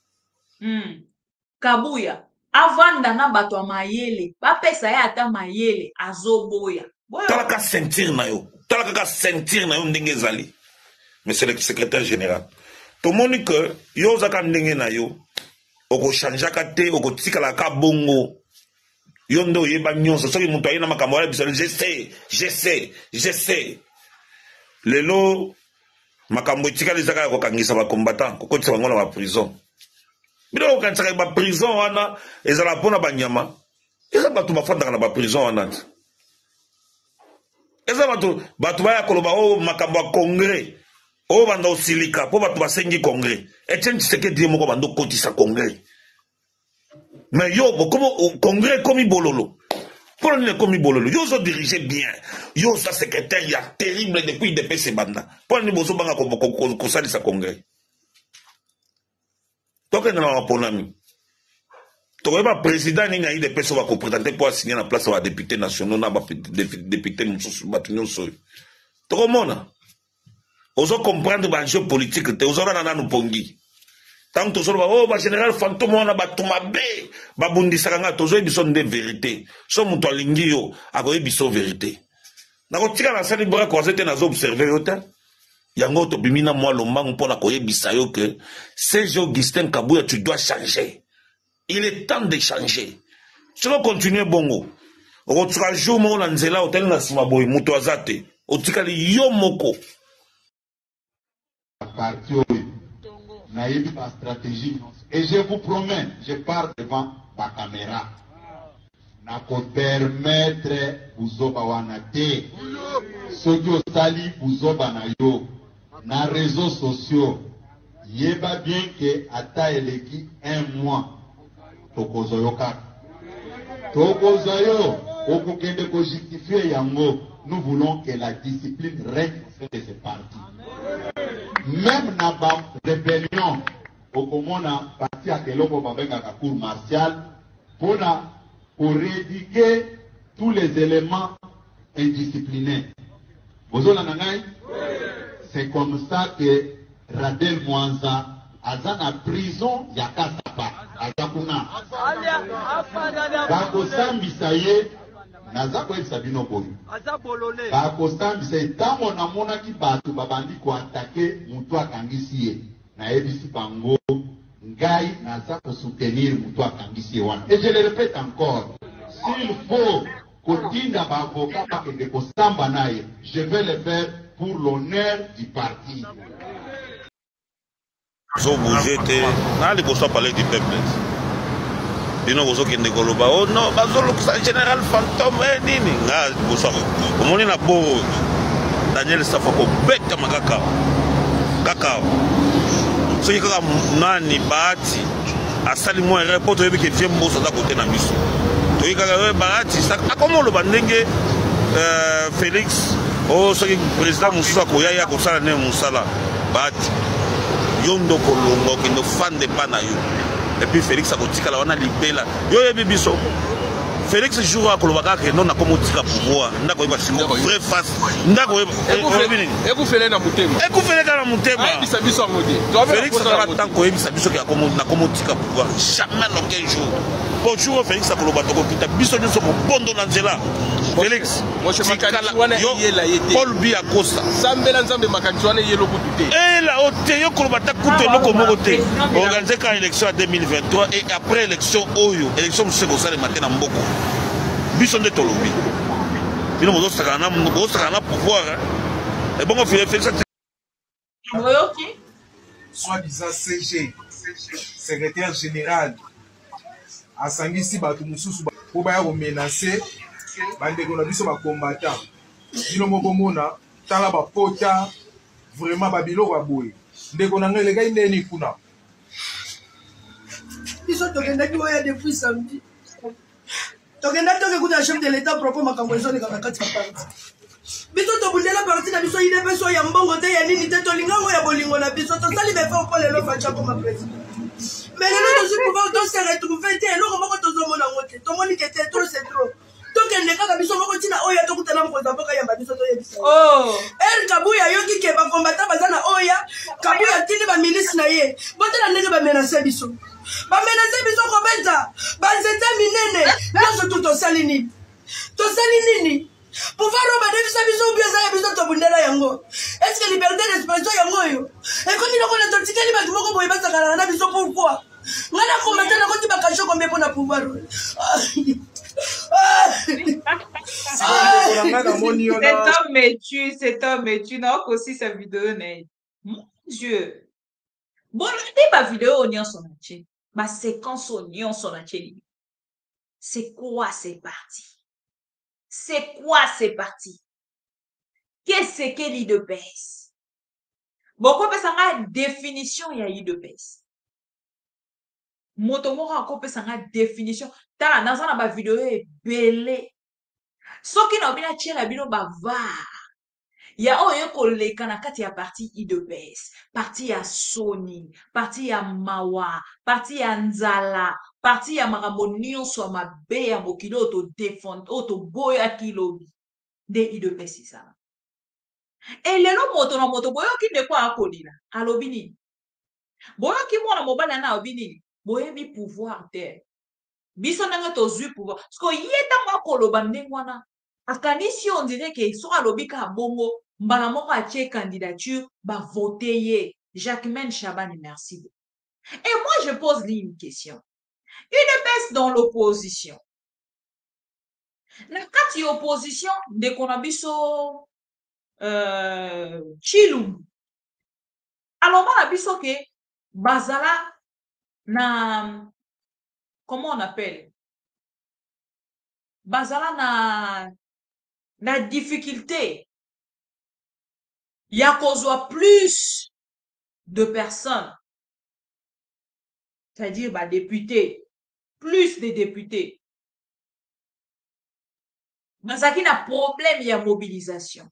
Kabouya. Avanda na bato mayele bapesa ya ata mayele azoboya
talaka sentir na yo ndenge ezali monsieur le secrétaire général to moni que yo zaka ndenge na yo oko changeaka te oko tikala ka bongo yo ndo yeba nyonso soki muto ayina makambo wala bisalo je sais lelo makambo tikala zaka ya kokangisa ba combattant kokotisa bango na ba prison. Bino okansaka ba prison wana ezala pona banyama eza bato bafandaka na ba prison wana eza bato baya koloba o makambo ya congrès o banda osilika po bato basengi congrès Etienne Tshisekedi moko bando kotisa congrès mais yo comme congrès komi bololo pour ne komi bololo yo zo diriger bien yo sa secrétaire ya terrible depuis DPC banda pour ne bozo banga ko salisa congrès donc na ponami to ba président ni ngai DPC va ko présenter pour signer la place wa député nationaux na ba député mususu batunyo so to mona ozo comprendre ba jeu politique te ozo na nanu pongi tant que oh ba général fantôme on a batuma be ba bundisa kanga tozo ebison de vérité so muto alingi yo ako ebiso vérité na ko tika na sali bra ko zete na zo observer yo ta yango to bimina moi lombangu mpona ko yebisa yo que Serge Augustin Kabuya tu dois changer. Il est temps de changer. Tu vas continuer bongo. O tuka jour mo na nzela hotel na sima boy muto azate o tika li yo moko
parti naïve ma stratégie et je vous promets je pars devant ma caméra na ko permettre buzoba wana te soki osali buzoba na yo na réseaux sociaux yeba bien que ata eleki un mois tokozoyo kaka tokozoyo okokende ko justifier yango. Nous voulons que la discipline règne au sein de ces partis. Même dans la rébellion, on a parti à Keloko Babenga la cour martiale pour éradiquer tous les éléments indisciplinés. C'est comme ça que Radel Mwanza a en prison Yakasapa, Azakuna. Bakosambi Saye. Nazako Sabino Boy. Bakosambisa etango na mona ki bato babandi ko attaquer mutu akangisi na ebisi bango ngai nazako soutenir mutu akangisi wana. Et je le répète encore, s'il faut kotinda ba avocat pa ke ko samba naye, je vais le faire pour l'honneur du parti.
So bouger te na li ko so parler du peuple. Dino bozo kende koloba oh non bazolo sa général fantôme nini nga bozo omoni na bo Daniel Safa ko beta makaka kaka so yika nani Bahati asali mo report yebi ke tie mboso za côté na biso to yika Bahati sa akomo lo bandenge Félix oh so président Moussa ko yaya ko sala ne Moussala Bahati yondo kolongo kendo fan de pana yo. Et puis Félix a dit qu'il a libéré là. Yo yebi biso. Félix joue à Kolobaka que non a comme tika pouvoir. Ndako yeba siko vrai face. Ndako yeba.
Et vous faites na mutema.
Et vous faites na mutema.
Bisa biso ngodi.
Félix a tant ko yeba biso que na comme tika pouvoir. Jamais aucun jour. Bonjour Félix a Kolobaka ko kita biso nyoso mo bondo na nzela. Félix.
Moi je makani wana yela yete.
Paul Biya Kosa.
Sambela nzambe makani wana yelo kutu te.
Et là ote yo Kolobaka kutu loko moko te. Organiser quand élection en 2023 et après élection oyo, élection monsieur ko sale matin na mboko. Biso nde tolobi. Bino mozo sakana pouvoir. Et bon on fait ça.
Soi-disant CG, secrétaire général, a sangisi bato mususu po baya ko menacer bandeko na biso ba combattant. Bino moko mona tala ba pota vraiment ba biloko ba boye. Ndeko na ngele kai ndeni kuna.
Biso tokendaki oya depuis samedi. Tokenda toke kuta chef de l'état propos makambo ezoni kaka kati ya parti. Biso tobundela parti na biso ide peso ya mbongo te ya nini te tolingango ya bolingo na biso tosali befa pour lelo facha comme président. Mais lelo tozi pouvoir to se retrouver te eloko moko tozomona ngote. Tomoni ke te trop c'est trop. Tokende kaka biso moko tina oya tokutana mkoza mboka ya biso to yebisa.
Oh.
Kabuya yoki ke ba combattant bazana oya Kabuya tini ba ministre na ye. Botela ndenge ba menacer biso. Ba menacer biso ko beta. Ba nzete minene. Nyonso tout tosali nini? Tosali nini? Pouvoir roba devisa biso ubia za biso tobundela yango. Est-ce que liberté d'expression yango yo? Et quand il a qu'on a tortikali ba moko boye ba sakala na biso pourquoi? Ngana combattant na koti ba kacho kombe pona pouvoir.
Cet homme est tu n'as aussi sa vidéo net. Mon Dieu. Bon, regardez ma vidéo on son entier. Ma séquence on son entier. C'est quoi ces parties? C'est quoi ces parties? qu'est-ce que l'IDPS? Beaucoup de ça définition il y a IDPS. Motomo a coupé sa définition. Ta dans une vidéo belé. Ce qui n'a pas tiré la vidéo va. Il y a un collègue qui a parti IDPS, parti à Sony, parti à Mawa, parti à Nzala, parti à Maramonio, soit ma bé à Mokilo, auto défendre, auto boya kilobi. De IDPS, c'est ça. Et les gens moto na moto boya qui ne quoi à Kolina, à l'obini. Boya qui m'a mobile na obini, boya bi pouvoir terre. Biso nanga tozu pouvoir. Parce que yeta ma koloba ndengwana. Akanisi on dirait que soit lobika bongo. Mbalamoko a tché candidature, va voter ye. Jacquemaine Chaban, merci. Et moi, je pose lui une question. Une baisse dans l'opposition. Na kati opposition, de konabiso Chilum. Alors, on a biso que Bazala na comment on appelle? Bazala na difficulté. Il y a qu'on soit plus de personnes, c'est-à-dire bah, députés, plus de députés. Mais ça qui n'a problème, il y a mobilisation.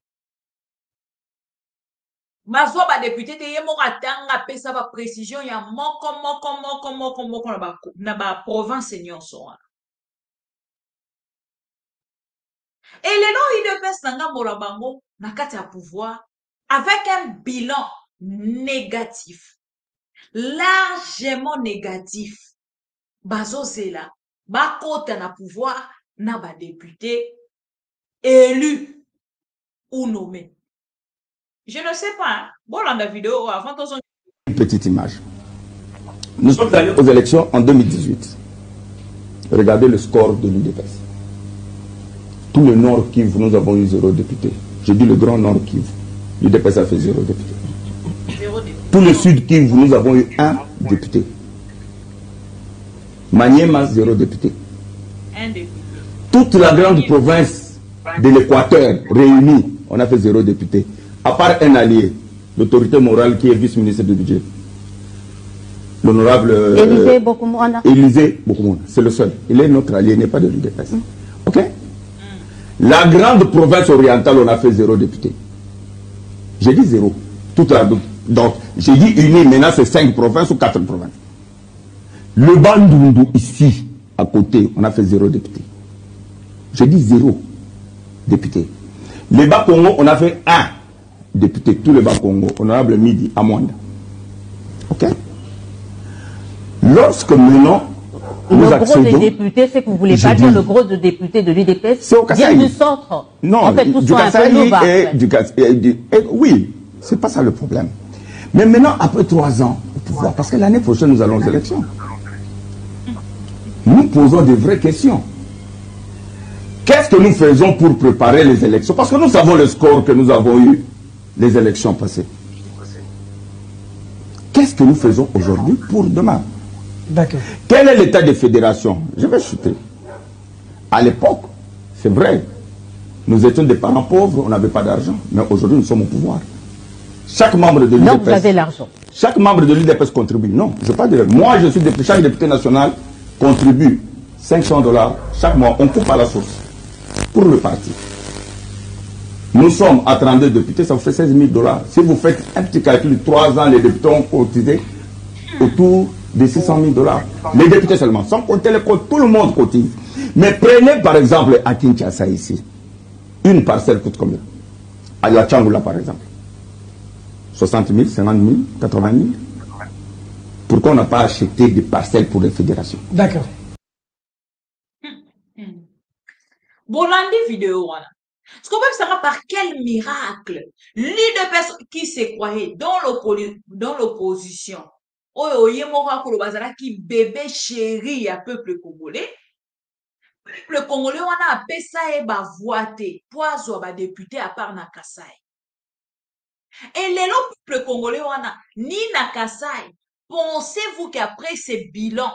Mais soit bah député, il y a mon ça va précision, il y a comment na ba province seigneur soa. Et les noms ils ne fait sanga molabango na kati à pouvoir avec un bilan négatif, largement négatif. Bazo Zela, ba kote na pouvoir, na ba député élu ou nommé. Je ne sais pas. Bon, dans la vidéo, avant ton
Une petite image. Nous sommes allés aux élections en 2018. Regardez le score de l'UDPS. Tout le Nord Kivu, nous avons eu 0 député. Je dis le grand Nord Kivu. L'UDPS a fait 0 député. Tout le Sud Kivu, nous avons eu 1 député. Maniema, 0 député.
un député.
Toute la grande province de l'Équateur réunie, on a fait 0 député. À part un allié, l'autorité morale qui est vice-ministre du budget. L'honorable
Élisée Bokoumona.
Élisée Bokoumona, c'est le seul. Il est notre allié, il n'est pas de l'UDPS. Ok? La grande province orientale, on a fait 0 député. J'ai dit 0. Toute la, donc, j'ai dit unis, maintenant c'est 5 provinces ou 4 provinces. Le Bandundu, ici, à côté, on a fait 0 député. J'ai dit 0 député. Le Bas-Congo, on a fait 1 député. Tout le Bas-Congo, honorable Midi, à Mwanda. Ok? Lorsque maintenant, nous accédons...
Le gros des députés, c'est que vous ne voulez pas dire le gros de députés de l'UDPS.
C'est au Kasaï.
Du centre.
Non,
en fait, tout
du
soit
Kasaï
un peu
oui, c'est pas ça le problème. Mais maintenant, après 3 ans au pouvoir, parce que l'année prochaine, nous allons aux élections. Nous posons de vraies questions. Qu'est-ce que nous faisons pour préparer les élections? Parce que nous savons le score que nous avons eu les élections passées. Qu'est-ce que nous faisons aujourd'hui pour demain?
D'accord.
Quel est l'état des fédérations? Je vais chuter. À l'époque, c'est vrai, nous étions des parents pauvres, on n'avait pas d'argent. Mais aujourd'hui, nous sommes au pouvoir. Chaque membre de l'UDPS...
Donc vous avez l'argent.
Chaque membre de l'UDPS contribue. Non, je ne veux pas dire... Moi, je suis député, chaque député national contribue $500 chaque mois. On coupe à la source pour le parti. Nous sommes à 32 députés, ça vous fait $16 000. Si vous faites un petit calcul, 3 ans, les députés ont cotisé autour de $600 000. Les députés seulement, sans compter les comptes, tout le monde cotise. Mais prenez par exemple à Kinshasa ici, une parcelle coûte combien? À Yachangula par exemple, 60 000, 50 000, 80 000. Pourquoi on n'a pas acheté des parcelles pour les fédérations?
D'accord.
Bolandi vidéo, voilà. Parce qu'on peut savoir par quel miracle l'UDPS qui s'est croyé dans l'opposition. Oh, yemora kolobazala qui bébé chéri à peuple congolais. Peuple congolais, on a appelé ça et ba voité, poiso ba député à part na Kasai. Et les peuple congolais, on a ni na Kasai. Pensez-vous qu'après ces bilans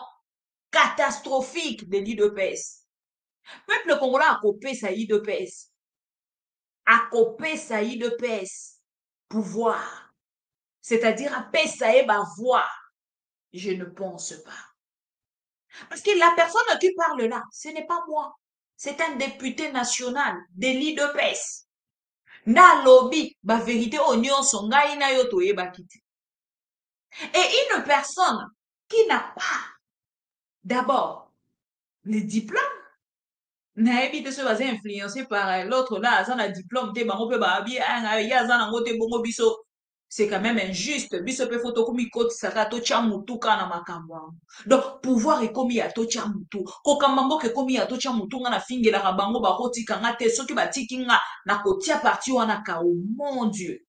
catastrophiques de l'UDPS, peuple congolais a coupé sa UDPS. akopesa UDPS pouvoir, c'est-à-dire apesa ye ba voix. Je ne pense pas. Parce que la personne qui parle là, ce n'est pas moi. C'est un député national de l'UDPS. Na lobby, ba vérité oignon son ngai na yo toyeba kiti. Et une personne qui n'a pas d'abord le diplôme, n'a évité se baser influencé par l'autre là, ça a diplôme, te bango pe ba abi, ya za nango te bongo biso. C'est quand même injuste. Biso pe foto komi koti saka to chamutu kana makambo. Donc pouvoir ekomi ya to chamutu. Ko kamambo ke komi ya to chamutu nga na fingela ka bango ba koti kanga te soki ba tikinga na kotia parti wana ka o mon Dieu.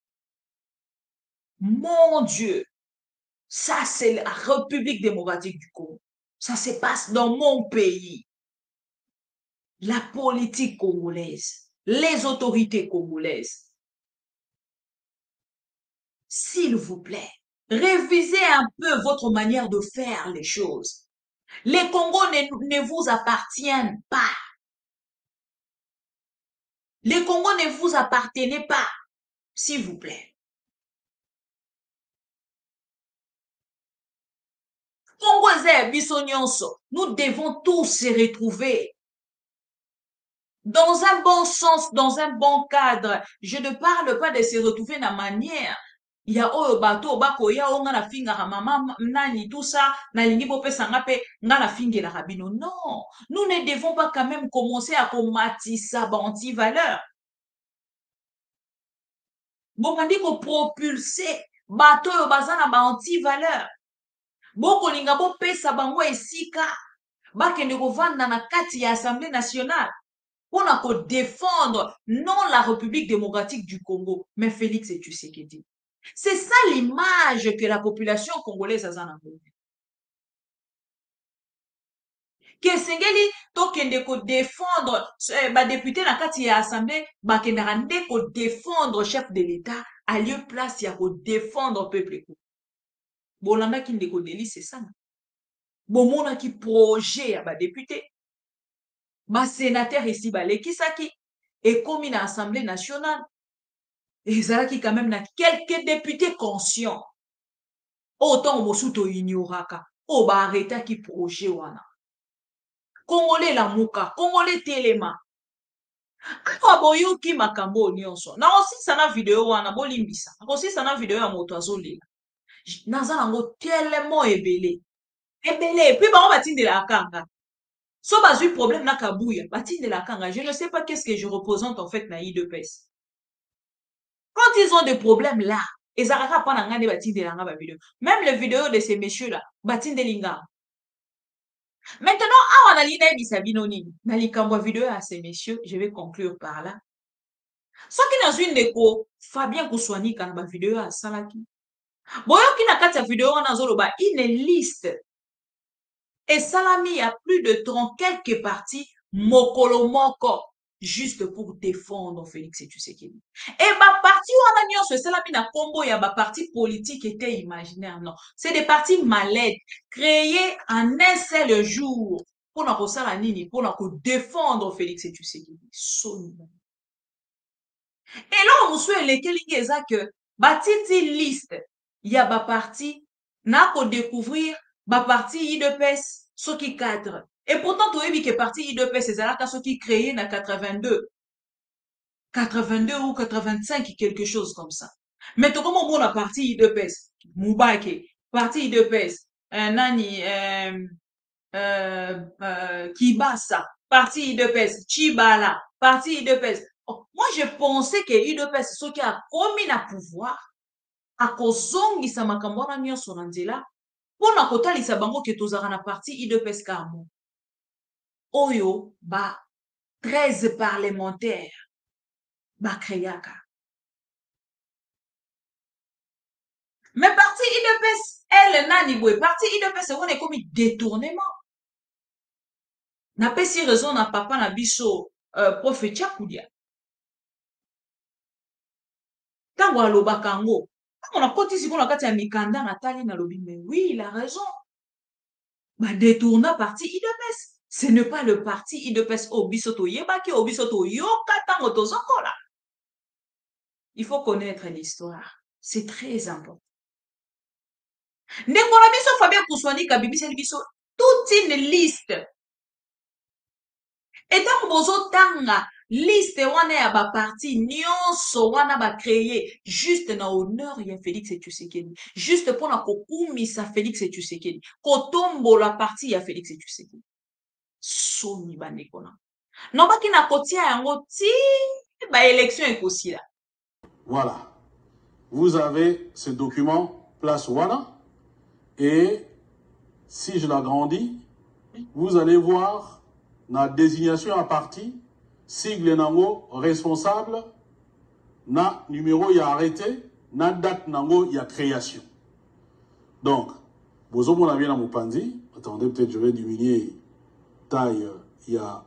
Mon Dieu. Ça c'est la République démocratique du Congo. Ça se passe dans mon pays. La politique congolaise, les autorités congolaises. S'il vous plaît, révisez un peu votre manière de faire les choses. Les Congos ne vous appartiennent pas. Les Congos ne vous appartenez pas, s'il vous plaît. Congolais, biso nyonso, nous devons tous se retrouver dans un bon sens, dans un bon cadre. Je ne parle pas de se retrouver de la manière. Il y a oyo bato bako ya onga na finga ka mama nani tout ça na lingi bope sanga pe nga na finga la rabino. Non, nous ne devons pas quand même commencer à combattre ça anti-valeur. Bon on dit qu'on propulser bato yo bazana ba anti-valeur. Boko linga bo pesa bango esika bakende ko vanda na kati ya Assemblée nationale. On a qu'à défendre non la République démocratique du Congo, mais Félix Tshisekedi. C'est ça l'image que la population congolaise a en que Sengeli tokende ko défendre ba député na kati ya assemblée ba kendara nde ko défendre chef de l'État à lieu place ya ko défendre peuple ko. Bolanda ki ndeko deli c'est ça. Bomona ki projet ya ba député. Ba sénateur ici ba lekisaki et comme une assemblée nationale. Et ça qui quand même na quelques députés conscients. Autant mosuto ignoraka. O ba arrêta ki projet wana. Congolais la muka, Congolais telema. Kwa boyoki makambo nyonso. Na aussi sana video wana bolimbisa. Aussi sana video ya moto azolela. Naza nango tellement ebele. Ebele puis ba on batinde la kanga. So bazui problème na kabuya, batinde la kanga. Je ne sais pas qu'est-ce que je représente en fait na UDPS. Quand ils ont des problèmes là, ils arrêtent pas ngane batinde la nga ba vidéo. Même les vidéos de ces messieurs là, batinde linga. Maintenant, on a l'idée de Sabinoni. Dans les vidéo à ces messieurs, je vais conclure par là. Ce qui dans une déco, Fabien Koussouani, quand ma vidéo à Salaki. Boyo qui n'a qu'à vidéo, on a zoloba une liste. Et Salami a plus de 30 quelques parties, mokolo moko, juste pour défendre Félix Tshisekedi. Et ma partie où on a nion ce Salami na combo, il y a ma partie politique était imaginaire. Non, c'est des parties malades, créées en un seul jour, pour nous défendre Félix Tshisekedi. Et là, on se les kelingeza que, batiti liste, il y a ma partie, n'a qu'à découvrir, ma partie UDPS, ce qui cadre. Et pourtant, tu as vu que parti UDPS, c'est là ce qui créé na 82 ou 85, quelque chose comme ça. Mais tout comment on a parti UDPS, Moubake, parti UDPS, Nani, Kibasa, parti UDPS, Chibala, parti UDPS. Oh, moi, je pensais que UDPS, c'est ce qui a commis la pouvoir, à kozongi sa makambona nyo sonanzela, pour na kotali sa bango ke tozara na parti UDPS kamo. Oyo, ba, 13 parlementaires, ba kreyaka. Mais parti UDPS, elle, nani boue, parti UDPS, on est comme détournement. N'a pas si raison na papa na biso, prof Tchakoudia. Tango aloba kango. On a côté si on a kati ya mikanda na tali na lobi, mais oui, il a raison. Bah, détourna parti UDPS. Ce n'est pas le parti UDPS au bisoto yebaki, au bisoto yoka tango tozokola. Il faut connaître l'histoire. C'est très important. Ndengona biso Fabien Koussouani kabibiseli biso toute une liste. Et tant bozo tanga liste wana ya ba parti nyonso wana ba créé juste na honneur ya Félix Tshisekedi, juste pour na kokumisa Félix Tshisekedi, kotombo la partie ya Félix Tshisekedi. Soni bandekona. Non baki na kotia yango ti ba élection ekosila.
Voilà. Vous avez ce document place wana et si je l'agrandis, vous allez voir na désignation à parti, sigle nango responsable, na numéro ya arrêté, na date nango ya création. Donc, bozo mon bien à Moupandi, attendez, peut-être je vais diminuer taille ya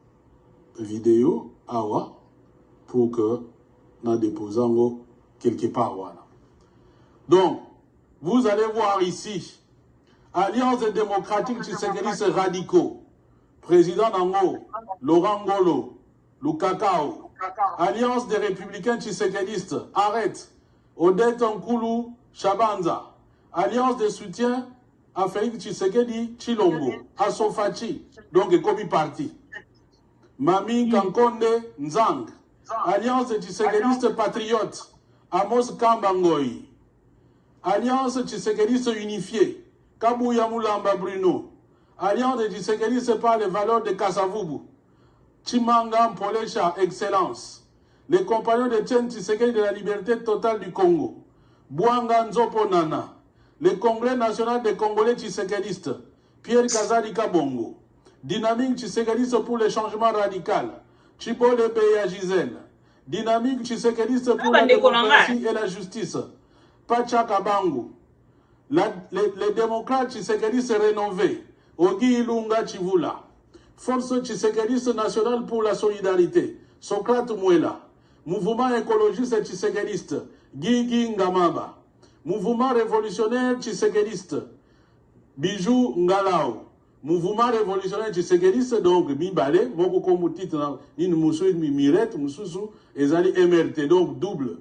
vidéo awa pour que na déposango quelque part voilà. Donc, vous allez voir ici, Alliance des démocratiques tshisekedi radicaux. Président Nango, Laurent Ngolo, Lukakao, Alliance des républicains tshisekidistes, arrête, Odette Nkoulou, Chabanza, Alliance de soutien à Félix Tshisekedi, Chilombo, Asofachi, donc Ekobi Parti, Mami Kankonde, Nzang, Alliance des tshisekidistes patriotes, Amos Kambangoy, Alliance tshisekidiste unifiée, Kabouya Moulamba Bruno, Alliance de Tshisekedi par les valeurs de Kasavubu, Chimanga Mpolecha, excellence. Les compagnons de Tien Tshisekedi de la liberté totale du Congo, Bouanga Nzopo Nana, le Congrès national des Congolais Tshisekedistes, Pierre Kazadi Kabongo, Dynamique Tshisekediste pour le changement radical, Chibole Beya Gisèle, Dynamique Tshisekediste pour la démocratie et la justice, Pacha Kabango, les démocrates Tshisekedistes rénovés, Ogi Ilunga Chivula, Force Tshisekediste nationale pour la solidarité, Socrate Mouela, Mouvement écologiste Tshisekediste, Guigui Ngamaba, Mouvement révolutionnaire Tshisekediste, Bijou Ngalao, Mouvement révolutionnaire Tshisekediste, donc Mibale, Moko Komu titre, Nin Moussou, Miret, Moussousou, Ezali MRT, donc double.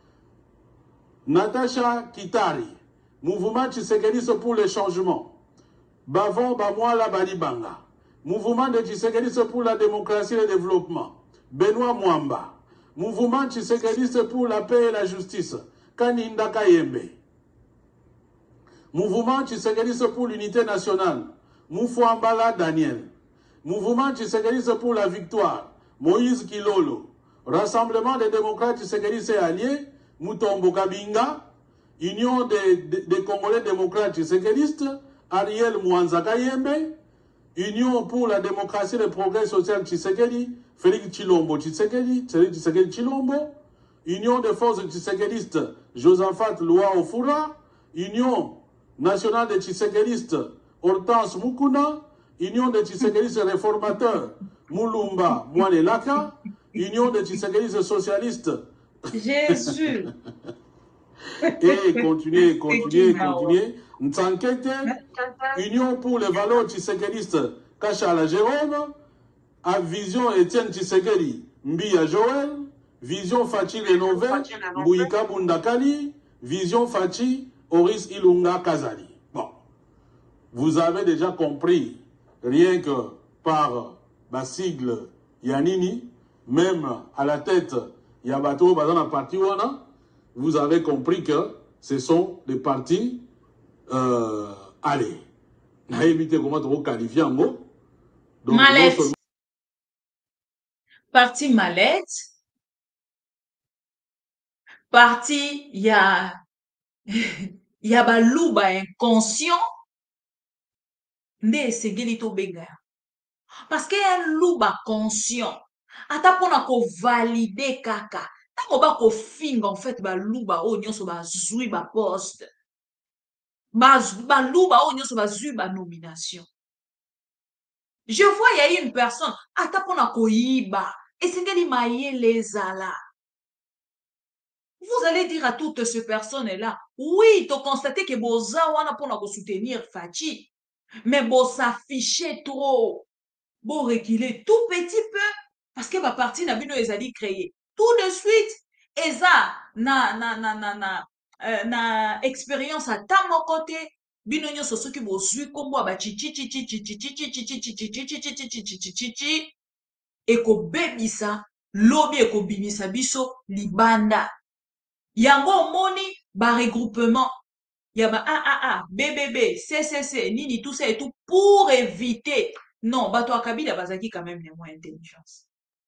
Natacha Kitari, Mouvement Tshisekediste pour le changement. Bavon Bamwala Balibanga, Mouvement de Tshisekediste pour la démocratie et le développement. Benoît Mwamba, Mouvement Tshisekediste pour la paix et la justice. Kaninda Kayembe. Mouvement Tshisekediste pour l'unité nationale. Moufouambala Daniel. Mouvement Tshisekediste pour la victoire. Moïse Kilolo. Rassemblement des démocrates Tshisekedistes et alliés. Mutombo Kabinga. Union des Congolais démocrates Tshisekedistes. Ariel Mwanza Kayembe, Union pour la démocratie et le progrès social Tshisekedi, Félix Chilombo Tshisekedi, Félix Tshisekedi Chilombo, Union des forces tshisekedistes, Josaphat Loa Ofura, Union nationale des tshisekedistes, Hortense Mukuna, Union des tshisekedistes réformateurs, Moulumba Mwanelaka, Union des tshisekedistes socialistes.
Jésus.
Et continuez. Ntankete, Union pour les valeurs tshisekedistes, Kachala Jérôme, à Vision Étienne Tshisekedi, Mbiya Joël, Vision Fachi Rénové, Mbouika Bundakali, Vision Fachi, Oris Ilunga Kazali. Bon, vous avez déjà compris, rien que par ma sigle Yanini, même à la tête Yabato Bazana Parti Wana, vous avez compris que ce sont des partis. Allez, n'a évité comment on qualifie en mot.
Mallette. Parti mallette. Parti, il y a balouba inconscient. Nde segelito benga. Parce qu'il y a un louba conscient. Ata pona ko valider kaka. Tako ba ko finga en fait balouba o nyonso ba zui ba poste. Balouba o nyonso ba zui ba nomination. Je vois il y a une personne ata pona ko yiba et c'est ngeli maye les ala. Vous allez dire à toutes ces personnes-là, oui, tu constates que boza wana pona ko soutenir Fachi, mais bon s'afficher trop. Bon reculer tout petit peu parce que ma partie n'a vu nos créé tout de suite eza na expérience à ta mon côté bino nyonso soki bozwi kombo ba ekobebisa lobi ekobimisa biso libanda yango omoni ba regroupement ya ba BBB CCC nini tout ça et tout pour éviter non bato akabila bazaki quand même les moins intelligence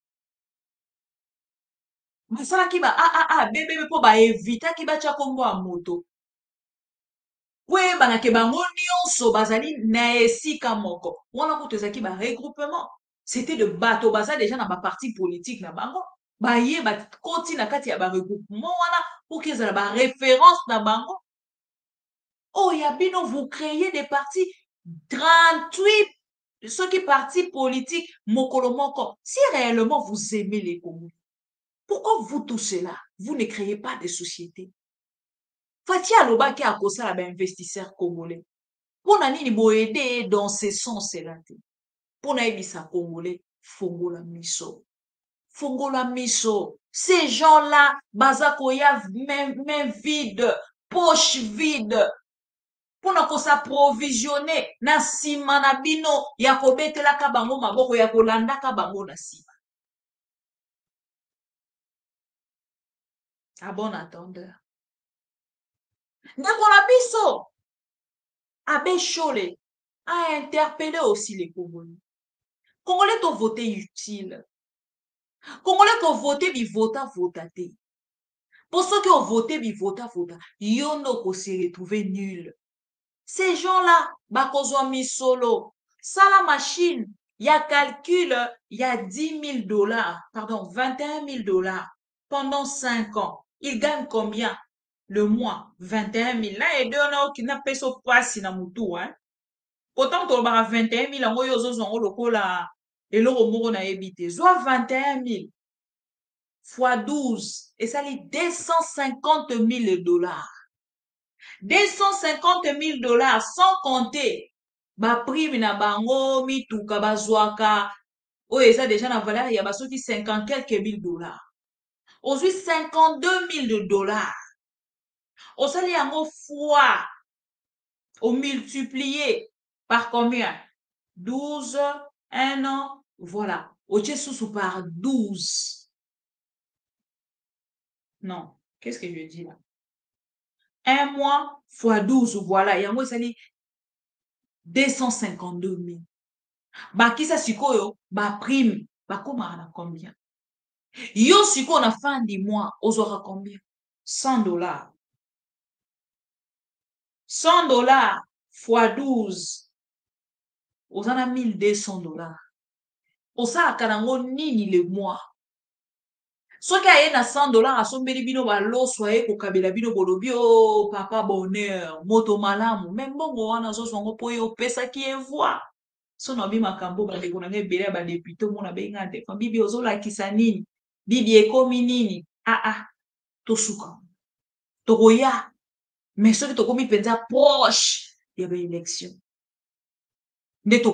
masala ki ba BBB po ba éviter ki ba tia kombo a moto kwe banake bango nyonso bazali na esika moko wana kutu ezaki ba regroupement c'était de bato baza déjà na ba parti politique na bango baye ba koti na kati ya ba regroupement wana pour qu'ils aient ba référence na bango oh ya bino vous créez des partis 38 ceux qui partis politiques mokolo moko si réellement vous aimez les Congolais pourquoi vous tous cela vous ne créez pas de sociétés Fati alobaki akosala ba investisseurs congolais. Pona nini bo aider dans ce sens là. Pona ebisa congolais fongola miso. Fongola miso. Ces gens-là bazako ya main vide, poche vide. Pona ko s'approvisionner na sima na bino ya kobetela ka bango maboko ya kolanda ka bango na sima. À bon attendeur. Ndakona biso Abbé Cholé a interpellé aussi les Congolais. Congolais t'ont voté utile. Congolais t'ont voté bi vota. Pour ceux qui ont voté bi vota. Yono ko se retrouvé nul. Ces gens-là, bakozwa misolo. Ça la machine, y a calcul, y a $10,000, pardon, $21,000 pendant 5 ans. Ils gagnent combien? Le mois, 21 000. Là, et deux, on a qui n'a pas ce passe na mutu, hein. Autant que tu as 21 000, on a et l'euro na évité. Soit 21 000 fois 12, et ça dit $250,000. $250,000 sans compter ba prime na bango, mituka bazwaka. Oh, et ça déjà na valeur, il y a qui 50 quelques mille dollars. Aujourd'hui, $52,000. Au salaire yango fois, au multiplié par combien? 12, 1 an, voilà. Au sous par 12. Non, qu'est-ce que je dis là? 1 mois fois 12, voilà. Yango sali 252,000. Ba kisa sikoyo, ba prime, ba koma na combien? Yo siko na fin du mois, ozora combien? $100. $100 fois 12. Aux en a $1,200. Au ça, kanango nini le mois. So ka ye na $100 a sombeli bino ba lo soye ko kabela bino bolobio papa bonheur moto malamu même bongo wana zo songo po yo pesa ki envoie. So no bi makambo ba de konanga bele ba député mona benga de fa bibi ozola kisa nini bibi ekomi nini to suka to goya. Mais ceux qui ont commis penza proche, il y avait une élection. Vous êtes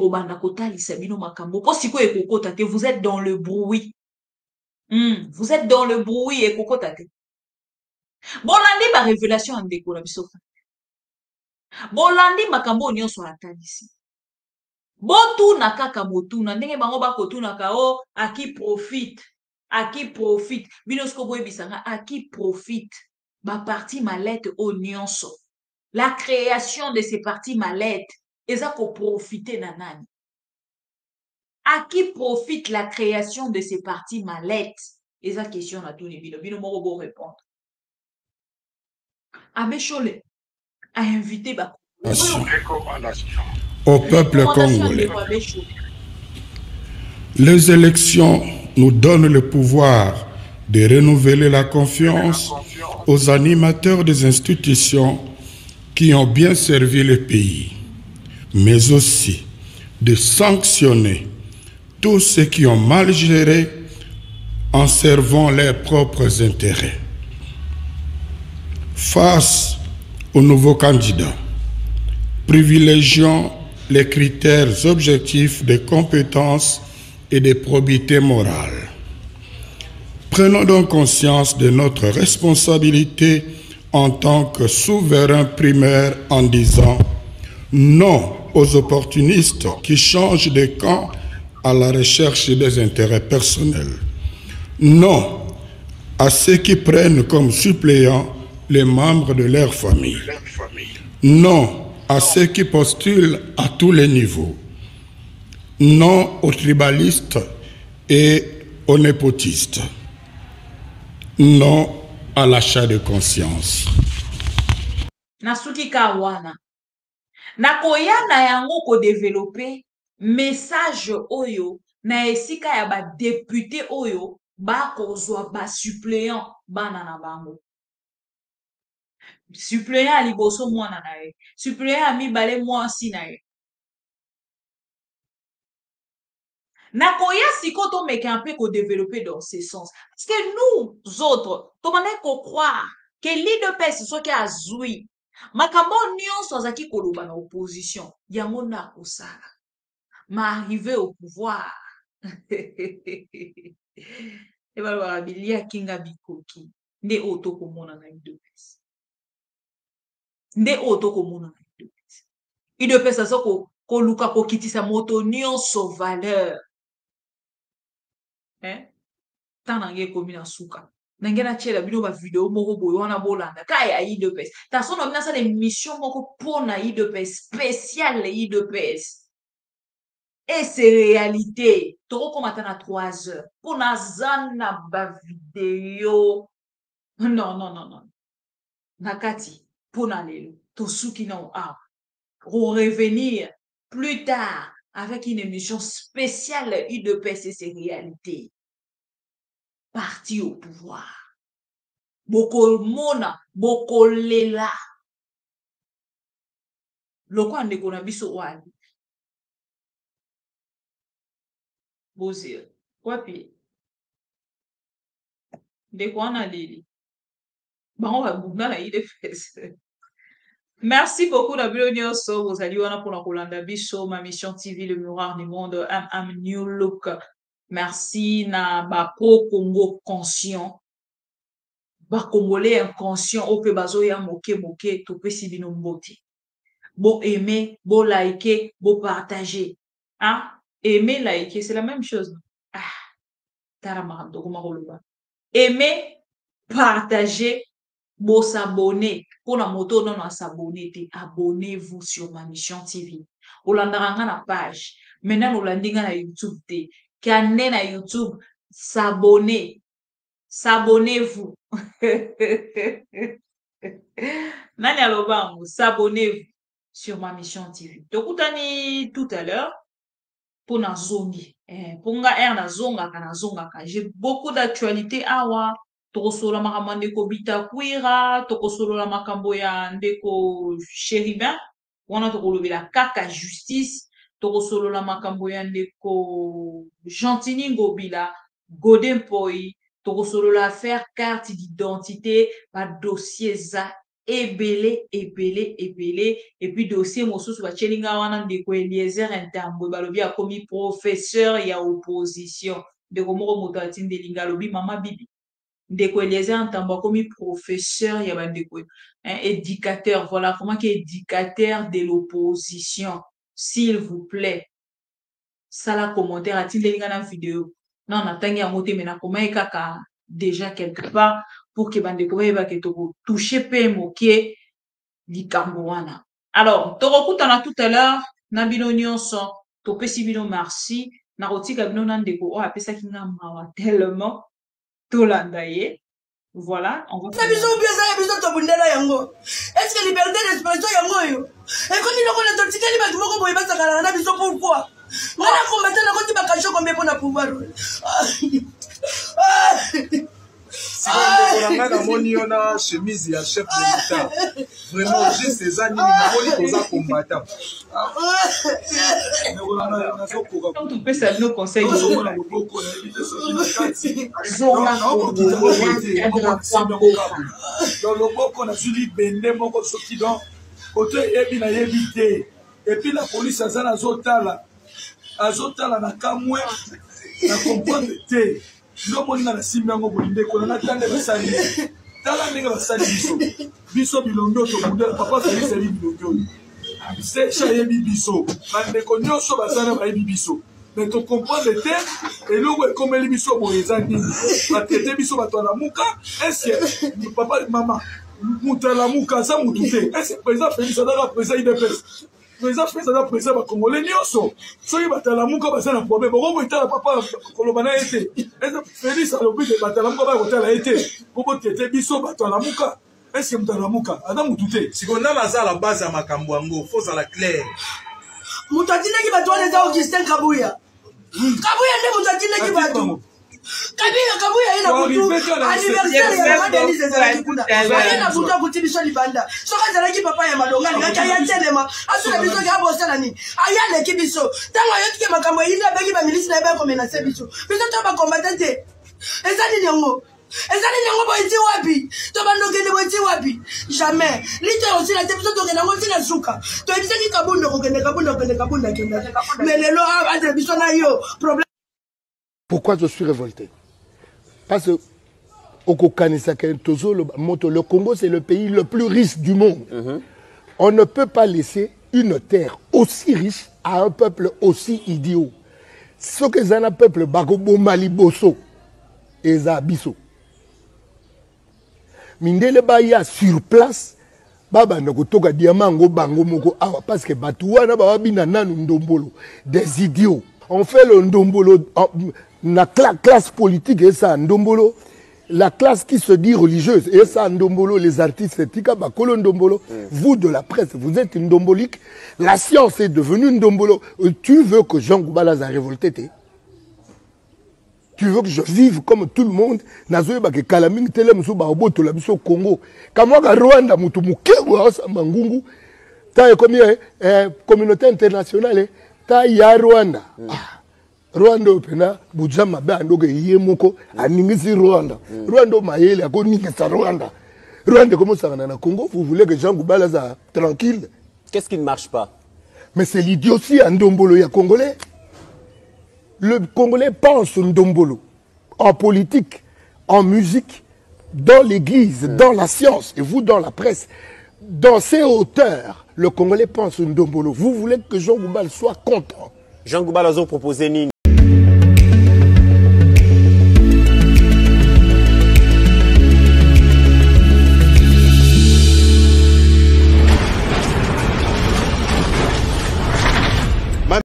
dans le bruit. Vous êtes dans le bruit et kokotate. Bon, lundi, ma révélation en déco, la bisofa. Bon, lundi, ma kambo nyon soit la ici. Bon, tout na kaka motu, na ndenge bango bako tout na kao, à qui profite. À qui profite. Binosko boy bisanga, à qui profite. Ma partie mallette au nyonso. La création de ces parties mallettes, ils ont profité nanani. À qui profite la création de ces parties mallettes? Ils ont question à tout les bino. Bino moro répondre. Abbé Cholé a invité
au peuple congolais. Les élections nous donnent le pouvoir de renouveler la confiance aux animateurs des institutions qui ont bien servi le pays, mais aussi de sanctionner tous ceux qui ont mal géré en servant leurs propres intérêts. Face aux nouveaux candidats, privilégions les critères objectifs de compétence et de probité morale. Prenons donc conscience de notre responsabilité en tant que souverain primaire en disant non aux opportunistes qui changent de camp à la recherche des intérêts personnels. Non à ceux qui prennent comme suppléants les membres de leur famille. Non à ceux qui postulent à tous les niveaux. Non aux tribalistes et aux népotistes. Non à l'achat de conscience.
Nasuki kawana. Nakoya na yango ko développer message oyo na esika ya ba député oyo ba kozwa ba suppléant bana na bango. Suppléant liboso mwana na ye. Suppléant mibale mwasi na ye. Nakoya siko to meke un peu ko développer dans ce sens. Parce que nous autres, to mané ko croire que l'IDPS so ki azui. Makambo nyonso azaki koloba na opposition. Yango na kosala. Ma arrivé au pouvoir. Et voilà, bilia kinga bikoki. Nde oto komona na IDPS. Nde oto komona na IDPS. IDPS aso ko luka ko kitisa moto nyonso valeur. Tanange komi na suka. Nangena chela bino ba video moko boyo wana bolanda. Kaya IDPS. Ta sono bina sa de mission moko pona IDPS. Spécial IDPS. Et c'est réalité. Toro komata na 3 heures. Pona zana ba video. Non. Nakati. Pona lelo. Tosuki na revenir plus tard avec une émission spéciale IDPS et ses réalités. Parti au pouvoir. Boko mona, boko lela. Loko ande kona biso wali. Bozir. Wapi. De kwa na lili. Bango wa bugna na IDPS. Merci beaucoup d'abonner nyonso. Vous allez wana pour la Kolanda Biso, ma mission TV, le miroir du monde, I'm new look. Merci na Bako Congo conscient. Ba Congolais inconscient, ope bazo ya moke, tope si bino mbote. Bo aimer, bo liker, bo partager. Hein? Aimer, liker, c'est la même chose. Taramando, comment on aimer, partager, bo s'abonner. Pour la moto, non, à s'abonner. Abonnez-vous sur ma mission TV. Olandaranga na page. Maintenant, olandinga na YouTube. Kane na YouTube. S'abonner. S'abonnez-vous. Nani alobango. S'abonnez-vous sur ma mission TV. Tokutani tout à l'heure. Pour na zongi. Pour nga na zonga ka. J'ai beaucoup d'actualités awa. Tokosolo makambo ndeko Bitakwira, tokosolo makambo ya ndeko Chéribin, wana tokolobela kaka justice, tokosolo makambo ya ndeko Gentini Ngobila, Godin Poi, tokosolo l'affaire carte d'identité, ba dossier za ebele, et puis dossier mosusu ba chelinga wana ndeko Eliezer Ntambo, balobi a komi professeur ya opposition, ndeko moko moto atinde linga lobi mama bibi. Ndeko Eliezer Ntambo comme professeur, il y a ndeko éducateur, voilà comment qui est éducateur de l'opposition, s'il vous plaît. Ça la commentaire a-t-il les liens dans la vidéo? Non, on attend à monter maintenant comment est kaka déjà quelque part pour que bandeko va que toucher pe moquer di kamboana. Alors, torokuta tout à l'heure na bino nyonso to pesi bino merci na rotika bino na ndeko o apesa kinga mawa tellement Tolandaye. Voilà, on va faire.
Est-ce que liberté d'expression yango yo? Et quand il a ton ticket libre moko boye basaka na biso pourquoi? Ngana combattre na koti bakacho kombe pona pouvoir.
Si on a moni ona chemise ya chef de l'État. Vraiment juste ces années moni koza combattant.
Quand on peut ça nos conseils
dans le boko na suli bende moko soki donc auto ebi na yebité et puis la police azala azotala na kamwe na comprendre te Ndomoni na simbi yango bolinde ko na tande basali. Tala ndenge basali biso. Biso bilongo to mudela papa Félix ali bilongo. C'est chayebi biso. Bande ko nyonso basana ba biso. Mais tu comprends le terme et là comme les biso boyezani. Ba traiter biso ba tola muka. Est-ce que papa maman mutala muka ça mutute. Est-ce que président Félix a président IDPS. Président Félix a président ba Congolais nyonso. Soki batala muka basana problème. Bongo itala papa kolobana été. Est-ce que Félix a l'objet de batala muka ba kotala été. Pour traiter biso ba tola muka. Est-ce que mutala muka adam mutute.
Si on a la base à makambo ngo, faut ça la claire.
Mutadine ki batwa les Augustin Kabuya. Kabuya nde mutadine ki batu. Kabuya ina kutu anniversaire ya Madeni Zezala kikunda. Ayena buta kutibiso libanda. Soka zala ki papa ya malonga ngaka ya telema. Asuna biso ya bosa na nini. Ayale ki biso. Tanga yotike makambo yinda beki ba milice na ba komenase biso. Biso to ba combatante. Ezali nyongo. Ezali nyongo boiti wapi. To bandokende boiti wapi. Jamais. Lite aussi la tebiso to kena ngoti na suka. To ebisa ki kabundo kabunda kenda. Mais lelo a biso na yo problème.
Pourquoi je suis révolté? Parce que le Congo, c'est le pays le plus riche du monde. On ne peut pas laisser une terre aussi riche à un peuple aussi idiot. Ce que c'est un peuple, Bagobo Maliboso et Zabiso. Mindele Baya sur place, Baba Nokotoka Diamango Bango Moko Awa, parce que Batouana Babina Nanu Ndombolo, des idiots. On fait le Ndombolo. La classe politique et ça Ndombolo, la classe qui se dit religieuse et ça Ndombolo, les artistes Tika Bakolo Ndombolo, vous de la presse, vous êtes une ndombolique, la science est devenue une Ndombolo. Tu veux que Jean Goubala a révolté? Tu veux que je vive comme tout le monde? Nazoé ba ke kalaming tele muso ba oboto la biso Congo. Kamwa Rwanda mutu mukewa sa mangungu. Ta comme communauté internationale ta ya Rwanda. Rwanda opena bujama ba ndoge yemoko aningisi Rwanda. Rwanda mayele akoningisa Rwanda. Rwanda comment ça na Congo? Vous voulez que Jean Goubala soit tranquille?
Qu'est-ce qui ne marche pas?
Mais c'est l'idiotie en Ndombolo ya Congolais. Le Congolais pense Ndombolo en politique, en musique, dans l'église, dans la science, et vous dans la presse. Dans ces hauteurs, le Congolais pense Ndombolo. Vous voulez que Jean Goubala soit content.
Jean Goubala a proposé Nini.